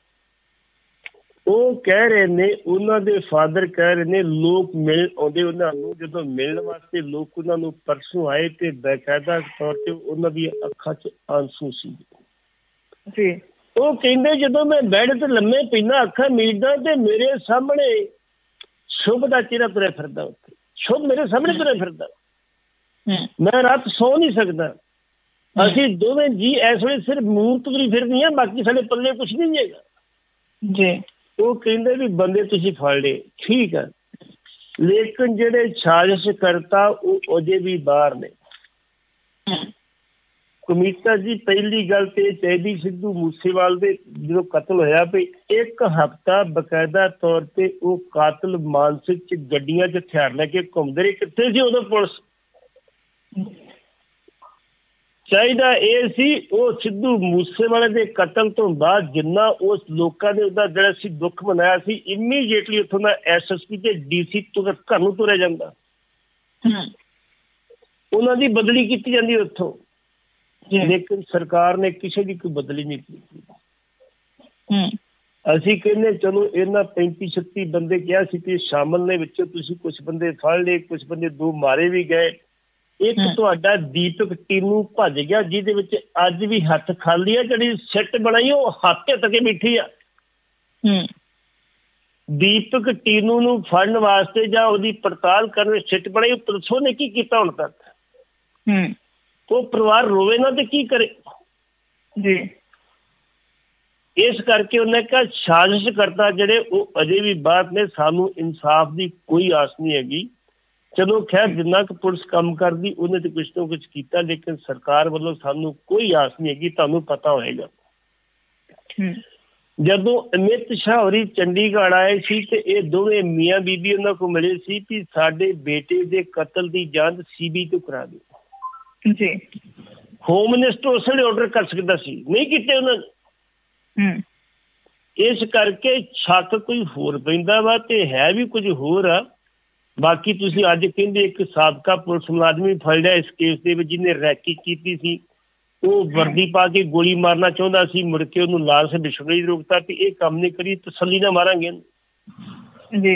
ਉਹ ਕਹਿ ਰਹੇ ਨੇ, ਉਹਨਾਂ ਦੇ ਫਾਦਰ ਕਹਿ ਰਹੇ ਨੇ ਲੋਕ ਮਿਲ ਆਉਂਦੇ ਉਹਨਾਂ ਨੂੰ, ਜਦੋਂ ਮਿਲਣ ਵਾਸਤੇ ਲੋਕ ਉਹਨਾਂ ਨੂੰ ਪਰਸੋਂ ਆਏ ਤੇ ਬਕਾਇਦਾ ਤੌਰ ਤੇ ਉਹਨਾਂ ਦੀਆਂ ਅੱਖਾਂ 'ਚ ਆਂਸੂ ਸੀ ਜੀ। ਉਹ ਕਹਿੰਦੇ ਜਦੋਂ ਮੈਂ ਬੈੱਡ ਤੇ ਲੰਮੇ ਪੈਂਦਾ ਅੱਖਾਂ ਮੀਟਦਾ ਤੇ ਮੇਰੇ ਸਾਹਮਣੇ ਸ਼ੁਭ ਦਾ ਚਿਹਰਾ ਤੁਰਿਆ ਫਿਰਦਾ, ਉੱਥੇ ਸ਼ੁਭ ਮੇਰੇ ਸਾਹਮਣੇ ਤੁਰਿਆ ਫਿਰਦਾ, ਮੈਂ ਰਾਤ ਸੌ ਨਹੀਂ ਸਕਦਾ। ਅਸੀਂ ਦੋਵੇਂ ਜੀ ਇਸ ਵੇਲੇ ਸਿਰਫ ਮੂਰਤ ਤੁਰੀ ਫਿਰਦੀ ਹਾਂ, ਬਾਕੀ ਸਾਡੇ ਪੱਲੇ ਕੁਛ ਨਹੀਂ ਹੈਗਾ ਜੀ। ਉਹ ਕਹਿੰਦੇ ਵੀ ਬੰਦੇ ਤੁਸੀਂ ਫੜ ਲਏ, ਠੀਕ ਹੈ, ਲੇਕਿਨ ਜਿਹੜੇ ਸਾਜ਼ਿਸ਼ ਕਰਤਾ ਉਹ ਅਜੇ ਵੀ ਬਾਹਰ ਨੇ। ਕਮੀਤਾ ਜੀ, ਪਹਿਲੀ ਗੱਲ ਤੇ ਚਾਹੀਦੀ ਸਿੱਧੂ ਮੂਸੇਵਾਲ ਦੇ ਜਦੋਂ ਕਤਲ ਹੋਇਆ ਵੀ 1 ਹਫ਼ਤਾ ਬਕਾਇਦਾ ਤੌਰ ਤੇ ਉਹ ਕਾਤਲ ਮਾਨਸਿਕ 'ਚ ਗੱਡੀਆਂ 'ਚ ਹਥਿਆਰ ਲੈ ਕੇ ਘੁੰਮਦੇ ਰਹੇ। ਕਿੱਥੇ ਸੀ ਉਦੋਂ ਪੁਲਿਸ? ਚਾਹੀਦਾ ਇਹ ਸੀ ਉਹ ਸਿੱਧੂ ਮੂਸੇਵਾਲੇ ਦੇ ਕਤਲ ਤੋਂ ਬਾਅਦ ਜਿੰਨਾ ਉਸ ਲੋਕਾਂ ਨੇ ਉਹਦਾ ਜਿਹੜਾ ਸੀ ਦੁੱਖ ਮਨਾਇਆ ਸੀ, ਇਮੀਡੀਏਟਲੀ ਉੱਥੋਂ ਦਾ SSP ਤੇ DC ਘਰ ਨੂੰ ਤੁਰਿਆ ਜਾਂਦਾ, ਉਹਨਾਂ ਦੀ ਬਦਲੀ ਕੀਤੀ ਜਾਂਦੀ ਉੱਥੋਂ। ਲੇਕਿਨ ਸਰਕਾਰ ਨੇ ਕਿਸੇ ਦੀ ਕੋਈ ਬਦਲੀ ਨਹੀਂ ਕੀਤੀ। ਅਸੀਂ ਕਹਿੰਦੇ ਚਲੋ ਇਹਨਾਂ 35-36 ਬੰਦੇ ਕਿਹਾ ਸੀ ਕਿ ਸ਼ਾਮਲ ਨੇ, ਵਿੱਚੋਂ ਤੁਸੀਂ ਕੁਛ ਬੰਦੇ ਫੜ ਲਏ, ਕੁਛ ਬੰਦੇ 2 ਮਾਰੇ ਵੀ ਗਏ। ਇੱਕ ਤੁਹਾਡਾ ਦੀਪਕ ਟੀਨੂ ਭੱਜ ਗਿਆ, ਜਿਹਦੇ ਵਿੱਚ ਅੱਜ ਵੀ ਹੱਥ ਖਾਲੀ ਆ, ਜਿਹੜੀ ਸਿੱਟ ਬਣਾਈ ਉਹ ਹੱਥ ਕੇ ਬੈਠੀ ਆ। ਦੀਪਕ ਟੀਨੂ ਨੂੰ ਫੜਨ ਵਾਸਤੇ ਜਾਂ ਉਹਦੀ ਪੜਤਾਲ ਕਰਨ ਸਿੱਟ ਬਣਾਈ, ਪੁਲਿਸ ਨੇ ਕੀ ਕੀਤਾ ਹੁਣ ਤੱਕ? ਉਹ ਪਰਿਵਾਰ ਰੋਵੇ ਨਾ ਤੇ ਕੀ ਕਰੇ ਜੀ। ਇਸ ਕਰਕੇ ਉਹਨੇ ਕਿਹਾ ਸਾਜ਼ਿਸ਼ ਕਰਤਾ ਜਿਹੜੇ ਉਹ ਅਜੇ ਵੀ ਬਾਹਰ ਨੇ, ਸਾਨੂੰ ਇਨਸਾਫ ਦੀ ਕੋਈ ਆਸ ਨਹੀਂ ਹੈਗੀ। ਚਲੋ ਖੈਰ ਜਿੰਨਾ ਕੁ ਪੁਲਿਸ ਕੰਮ ਕਰਦੀ ਉਹਨੇ ਤੇ ਕੁਛ ਤੋਂ ਕੁਛ ਕੀਤਾ, ਲੇਕਿਨ ਸਰਕਾਰ ਵੱਲੋਂ ਸਾਨੂੰ ਕੋਈ ਆਸ ਨਹੀਂ ਹੈਗੀ। ਤੁਹਾਨੂੰ ਪਤਾ ਹੋਏਗਾ ਜਦੋਂ ਅਮਿਤ ਸ਼ਾਹ ਹੋਰੀ ਚੰਡੀਗੜ੍ਹ ਆਏ ਸੀ ਤੇ ਇਹ ਦੋਵੇਂ ਮੀਆਂ ਬੀਬੀ ਉਹਨਾਂ ਕੋਲ ਮਿਲੇ ਸੀ ਕਿ ਸਾਡੇ ਬੇਟੇ ਦੇ ਕਤਲ ਦੀ ਜਾਂਚ ਸੀਬੀ ਤੋਂ ਕਰਾ ਦਿਓ ਜੀ। ਹੋਮ ਮਿਨਿਸਟਰ ਉਸ ਵੇਲੇ ਆਰਡਰ ਕਰ ਸਕਦਾ ਸੀ, ਨਹੀਂ ਕੀਤੇ ਉਹਨਾਂ ਨੇ। ਇਸ ਕਰਕੇ ਸ਼ੱਕ ਕੋਈ ਹੋਰ ਪੈਂਦਾ ਵਾ ਤੇ ਹੈ ਵੀ ਕੁਝ ਹੋਰ ਆ। ਬਾਕੀ ਤੁਸੀਂ ਅੱਜ ਕਹਿੰਦੇ ਇੱਕ ਸਾਬਕਾ ਪੁਲਿਸ ਮੁਲਾਜ਼ਮ ਵੀ ਫੜ ਲਿਆ ਇਸ ਕੇਸ ਦੇ ਵਿੱਚ ਜਿਹਨੇ ਰੈਕੀ ਕੀਤੀ ਸੀ। ਉਹ ਵਰਦੀ ਪਾ ਕੇ ਗੋਲੀ ਮਾਰਨਾ ਚਾਹੁੰਦਾ ਸੀ, ਮੁੜ ਕੇ ਉਹਨੂੰ ਲਾਸ਼ ਬਿਛੜਨੇ ਰੋਕਤਾ ਕਿ ਇਹ ਕੰਮ ਨਹੀਂ ਕਰੀ, ਤਸੱਲੀ ਨਾਲ ਮਾਰਾਂਗੇ ਜੀ।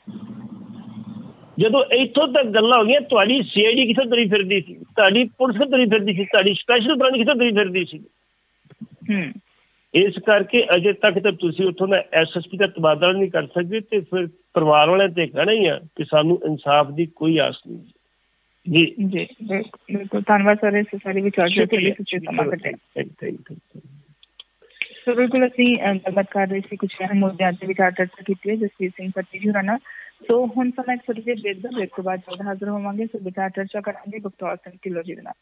ਜਦੋਂ ਇੱਥੋਂ ਤੱਕ ਗੱਲਾਂ ਹੋ ਗਈਆਂ, ਤੁਹਾਡੀ CID ਕਿੱਥੇ ਤੁਰੀ ਫਿਰਦੀ ਸੀ, ਤੁਹਾਡੀ ਪੁਲਿਸ ਕਿੱਥੇ ਤੁਰੀ ਫਿਰਦੀ ਸੀ, ਤੁਹਾਡੀ ਸਪੈਸ਼ਲ ਬ੍ਰਾਂਚ ਕਿੱਥੇ ਤੁਰੀ ਫਿਰਦੀ ਸੀ। ਇਸ ਕਰਕੇ ਅਜੇ ਤੱਕ ਤਾਂ ਤੁਸੀਂ ਉੱਥੋਂ ਦਾ SSP ਦਾ ਤਬਾਦਲਾ ਨਹੀਂ ਕਰ ਸਕਦੇ ਤੇ ਫਿਰ ਪਰਿਵਾਰ ਵਾਲਿਆਂ ਤੇ ਕਹਿਣਾ ਹੀ ਆ ਕਿ ਸਾਨੂੰ ਇਨਸਾਫ ਦੀ ਕੋਈ ਆਸ ਨਹੀਂ ਜੀ। ਜੀ ਬਿਲਕੁਲ ਧੰਨਵਾਦ ਸਰ ਇਸ ਸਾਰੀ ਵਿਚਾਰ ਦੇ ਲਈ ਤੁਸੀਂ ਸਮਾਂ ਕੱਢਿਆ। ਸੋ ਬਿਲਕੁਲ ਅਸੀਂ ਗੱਲਬਾਤ ਕਰ ਰਹੇ ਸੀ ਕੁਝ ਅਹਿਮ ਮੁੱਦਿਆਂ ਤੇ ਵਿਚਾਰ ਚਰਚਾ ਕੀਤੀ ਹੈ ਜਸਵੀਰ ਸਿੰਘ ਪੱਟੀ ਜੀ ਹੋਰਾਂ ਨਾਲ। ਸੋ ਹੁਣ ਸਮਾਂ ਇੱਕ ਛੋਟੀ ਜਿਹੀ ਬ੍ਰੇਕ ਦਾ, ਬ੍ਰੇਕ ਤੋਂ ਬਾਅਦ ਜਲਦ ਹਾਜ਼ਰ ਹੋਵਾਂਗੇ। ਸੋ ਵਿਚਾਰ ਚਰਚਾ ਕਰਾਂਗੇ ਬਖਤੌਰ ਸਿੰਘ ਢਿੱਲੋਂ ਜੀ ਦੇ ਨਾਲ।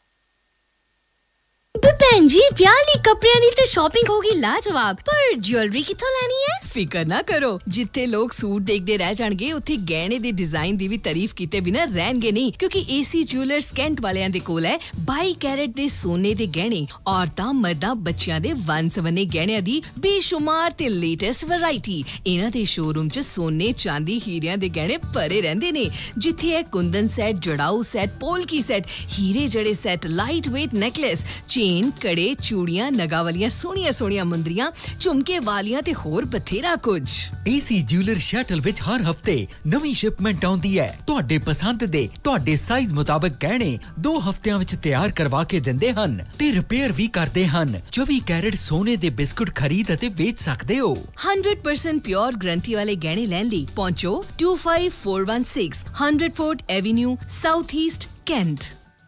ਭੈਣ ਜੀ ਵਿਆਹ ਲਈ ਕੱਪੜਿਆਂ ਦੀ ਤੇ ਸ਼ਾਪਿੰਗ ਹੋ ਗਈ ਲਾਜਵਾਬ, ਪਰ ਜੁਐਲਰੀ ਕਿੱਥੋਂ ਲੈਣੀ ਹੈ? ਫਿਕਰ ਨਾ ਕਰੋ, ਜਿੱਥੇ ਲੋਕ ਸੂਟ ਦੇਖਦੇ ਰਹਿ ਜਾਣਗੇ ਉੱਥੇ ਗਹਿਣੇ ਦੇ ਡਿਜ਼ਾਈਨ ਦੀ ਵੀ ਤਾਰੀਫ ਕੀਤੇ ਬਿਨਾਂ ਰਹਿਣਗੇ ਨਹੀਂ, ਕਿਉਂਕਿ AC ਜੁਐਲਰਸ ਕੈਂਟ ਵਾਲਿਆਂ ਦੇ ਕੋਲ ਹੈ 22 ਕੈਰਟ ਦੇ ਸੋਨੇ ਦੇ ਗਹਿਣੇ, ਔਰਤਾਂ ਮਰਦਾਂ ਬੱਚਿਆਂ ਦੇ ਵੰਨ-ਸਵੰਨੇ ਗਹਿਣਿਆਂ ਦੀ ਬੇਸ਼ੁਮਾਰ ਤੇ ਲੇਟੈਸਟ ਵੈਰਾਈਟੀ। ਇਹਨਾਂ ਦੇ ਸ਼ੋਰੂਮ 'ਚ ਸੋਨੇ ਚਾਂਦੀ ਹੀਰਿਆਂ ਦੇ ਗਹਿਣੇ ਭਰੇ ਰਹਿੰਦੇ ਨੇ, ਜਿੱਥੇ ਹੈ ਕੁੰਦਨ ਸੈੱਟ, ਜੜਾਊ ਸੈੱਟ, ਪੋਲਕੀ ਸੈੱਟ, ਹੀਰੇ ਜੜੇ set, light weight necklace, chain, ਕੜੇ, ਚੂੜੀਆਂ, ਨਗਾ ਵਾਲੀਆਂ ਸੋਹਣੀਆਂ ਮੁੰਦਰੀਆਂ, ਝੁਮਕੇ ਵਾਲੀਆਂ ਤੇ ਹੋਰ ਬਥੇਰਾ ਕੁਝ। AC ਜੁਐਲਰ ਸ਼ਟਲ ਵਿੱਚ ਹਰ ਹਫਤੇ ਨਵੀਂ ਸ਼ਿਪਮੈਂਟ ਆਉਂਦੀ ਹੈ। ਤੁਹਾਡੇ ਪਸੰਦ ਦੇ ਤੁਹਾਡੇ ਸਾਈਜ਼ ਮੁਤਾਬਕ ਗਹਿਣੇ 2 ਹਫ਼ਤਿਆਂ ਵਿੱਚ ਤਿਆਰ ਕਰਵਾ ਕੇ ਦਿੰਦੇ ਹਨ ਤੇ ਰਿਪੇਅਰ ਵੀ ਕਰਦੇ ਹਨ। 24 ਕੈਰਟ ਸੋਨੇ ਦੇ ਬਿਸਕੁਟ ਖਰੀਦ ਅਤੇ ਵੇਚ ਸਕਦੇ ਹੋ। 100% ਪਿਓਰ ਗਰੰਟੀ ਵਾਲੇ ਗਹਿਣੇ ਲੈਣ ਲਈ ਪਹੁੰਚੋ 25416 100 Fort Avenue, South East, Kent.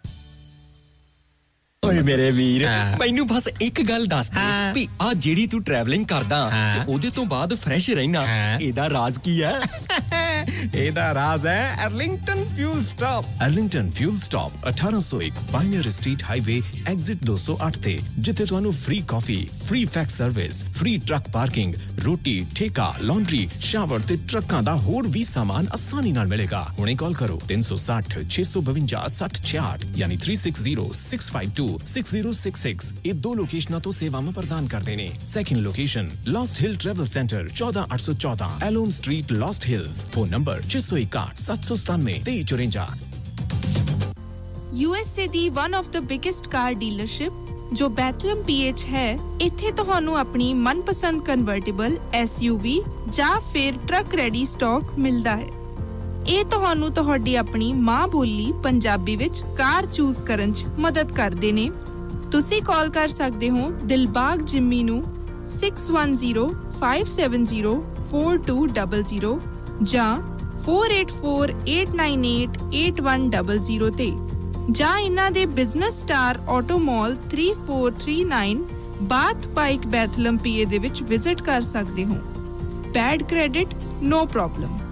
ਓਏ ਮੇਰੇ ਵੀਰ, ਮੈਨੂੰ ਬਸ ਇੱਕ ਗੱਲ ਦੱਸ ਦੇ ਵੀ ਆ ਜਿਹੜੀ ਤੂੰ ਟਰੈਵਲਿੰਗ ਕਰਦਾ ਤੇ ਉਹਦੇ ਤੋਂ ਬਾਅਦ ਫਰੈਸ਼ ਰਹਿਣਾ, ਇਹਦਾ ਰਾਜ਼ ਕੀ ਹੈ? ਇਹਦਾ ਰਾਜ਼ ਹੈ Arlington Fuel Stop. Arlington Fuel Stop 1801 Pioneer Street highway exit 208 ਤੇ, ਜਿੱਥੇ ਤੁਹਾਨੂੰ free coffee, free fax service, free truck parking, ਰੋਟੀ, ਠੇਕਾ, ਲਾਂਡਰੀ, ਸ਼ਾਵਰ ਤੇ ਟਰੱਕਾਂ ਦਾ ਹੋਰ ਵੀ ਸਾਮਾਨ ਆਸਾਨੀ ਨਾਲ ਮਿਲੇਗਾ। ਹੁਣੇ ਕਾਲ ਕਰੋ 360 652 6066 ਯਾਨੀ 360652 6066। ਇਹ 2 ਲੋਕੇਸ਼ਨਾਂ ਤੋਂ ਸੇਵਾਵਾਂ ਪ੍ਰਦਾਨ ਕਰਦੇ ਨੇ। Second location Lost Hill travel centre 14814 ਐਲੋਮ street, Lost Hills. Phone number 661 797 2354। USA ਦੀ one of the biggest car dealership ਜੋ ਬੈਟਲਮ PH ਹੈ, ਇੱਥੇ ਤੁਹਾਨੂੰ ਆਪਣੀ ਮਨਪਸੰਦ ਕਨਵਰਟੇਬਲ SUV ਜਾਂ ਫਿਰ ਟਰੱਕ ਰੈਡੀ ਸਟਾਕ ਮਿਲਦਾ ਹੈ। ਇਹ ਤੁਹਾਨੂੰ ਤੁਹਾਡੀ ਆਪਣੀ ਮਾਂ ਬੋਲੀ ਪੰਜਾਬੀ ਵਿੱਚ ਕਾਰ ਚੂਜ਼ ਕਰਨ 'ਚ ਮਦਦ ਕਰਦੇ ਨੇ। ਤੁਸੀਂ ਕਾਲ ਕਰ ਸਕਦੇ ਹੋ ਦਿਲਬਾਗ ਜਿੰਮੀ ਨੂੰ 6105704200 ਜਾਂ 4848988100 ਤੇ, ਜਾਂ ਇਹਨਾਂ ਦੇ business Star Auto Mall 3439 Bath Pike Bethlehem PA ਦੇ ਵਿੱਚ ਵਿਜ਼ਿਟ ਕਰ ਸਕਦੇ ਹੋ। Bad credit no problem.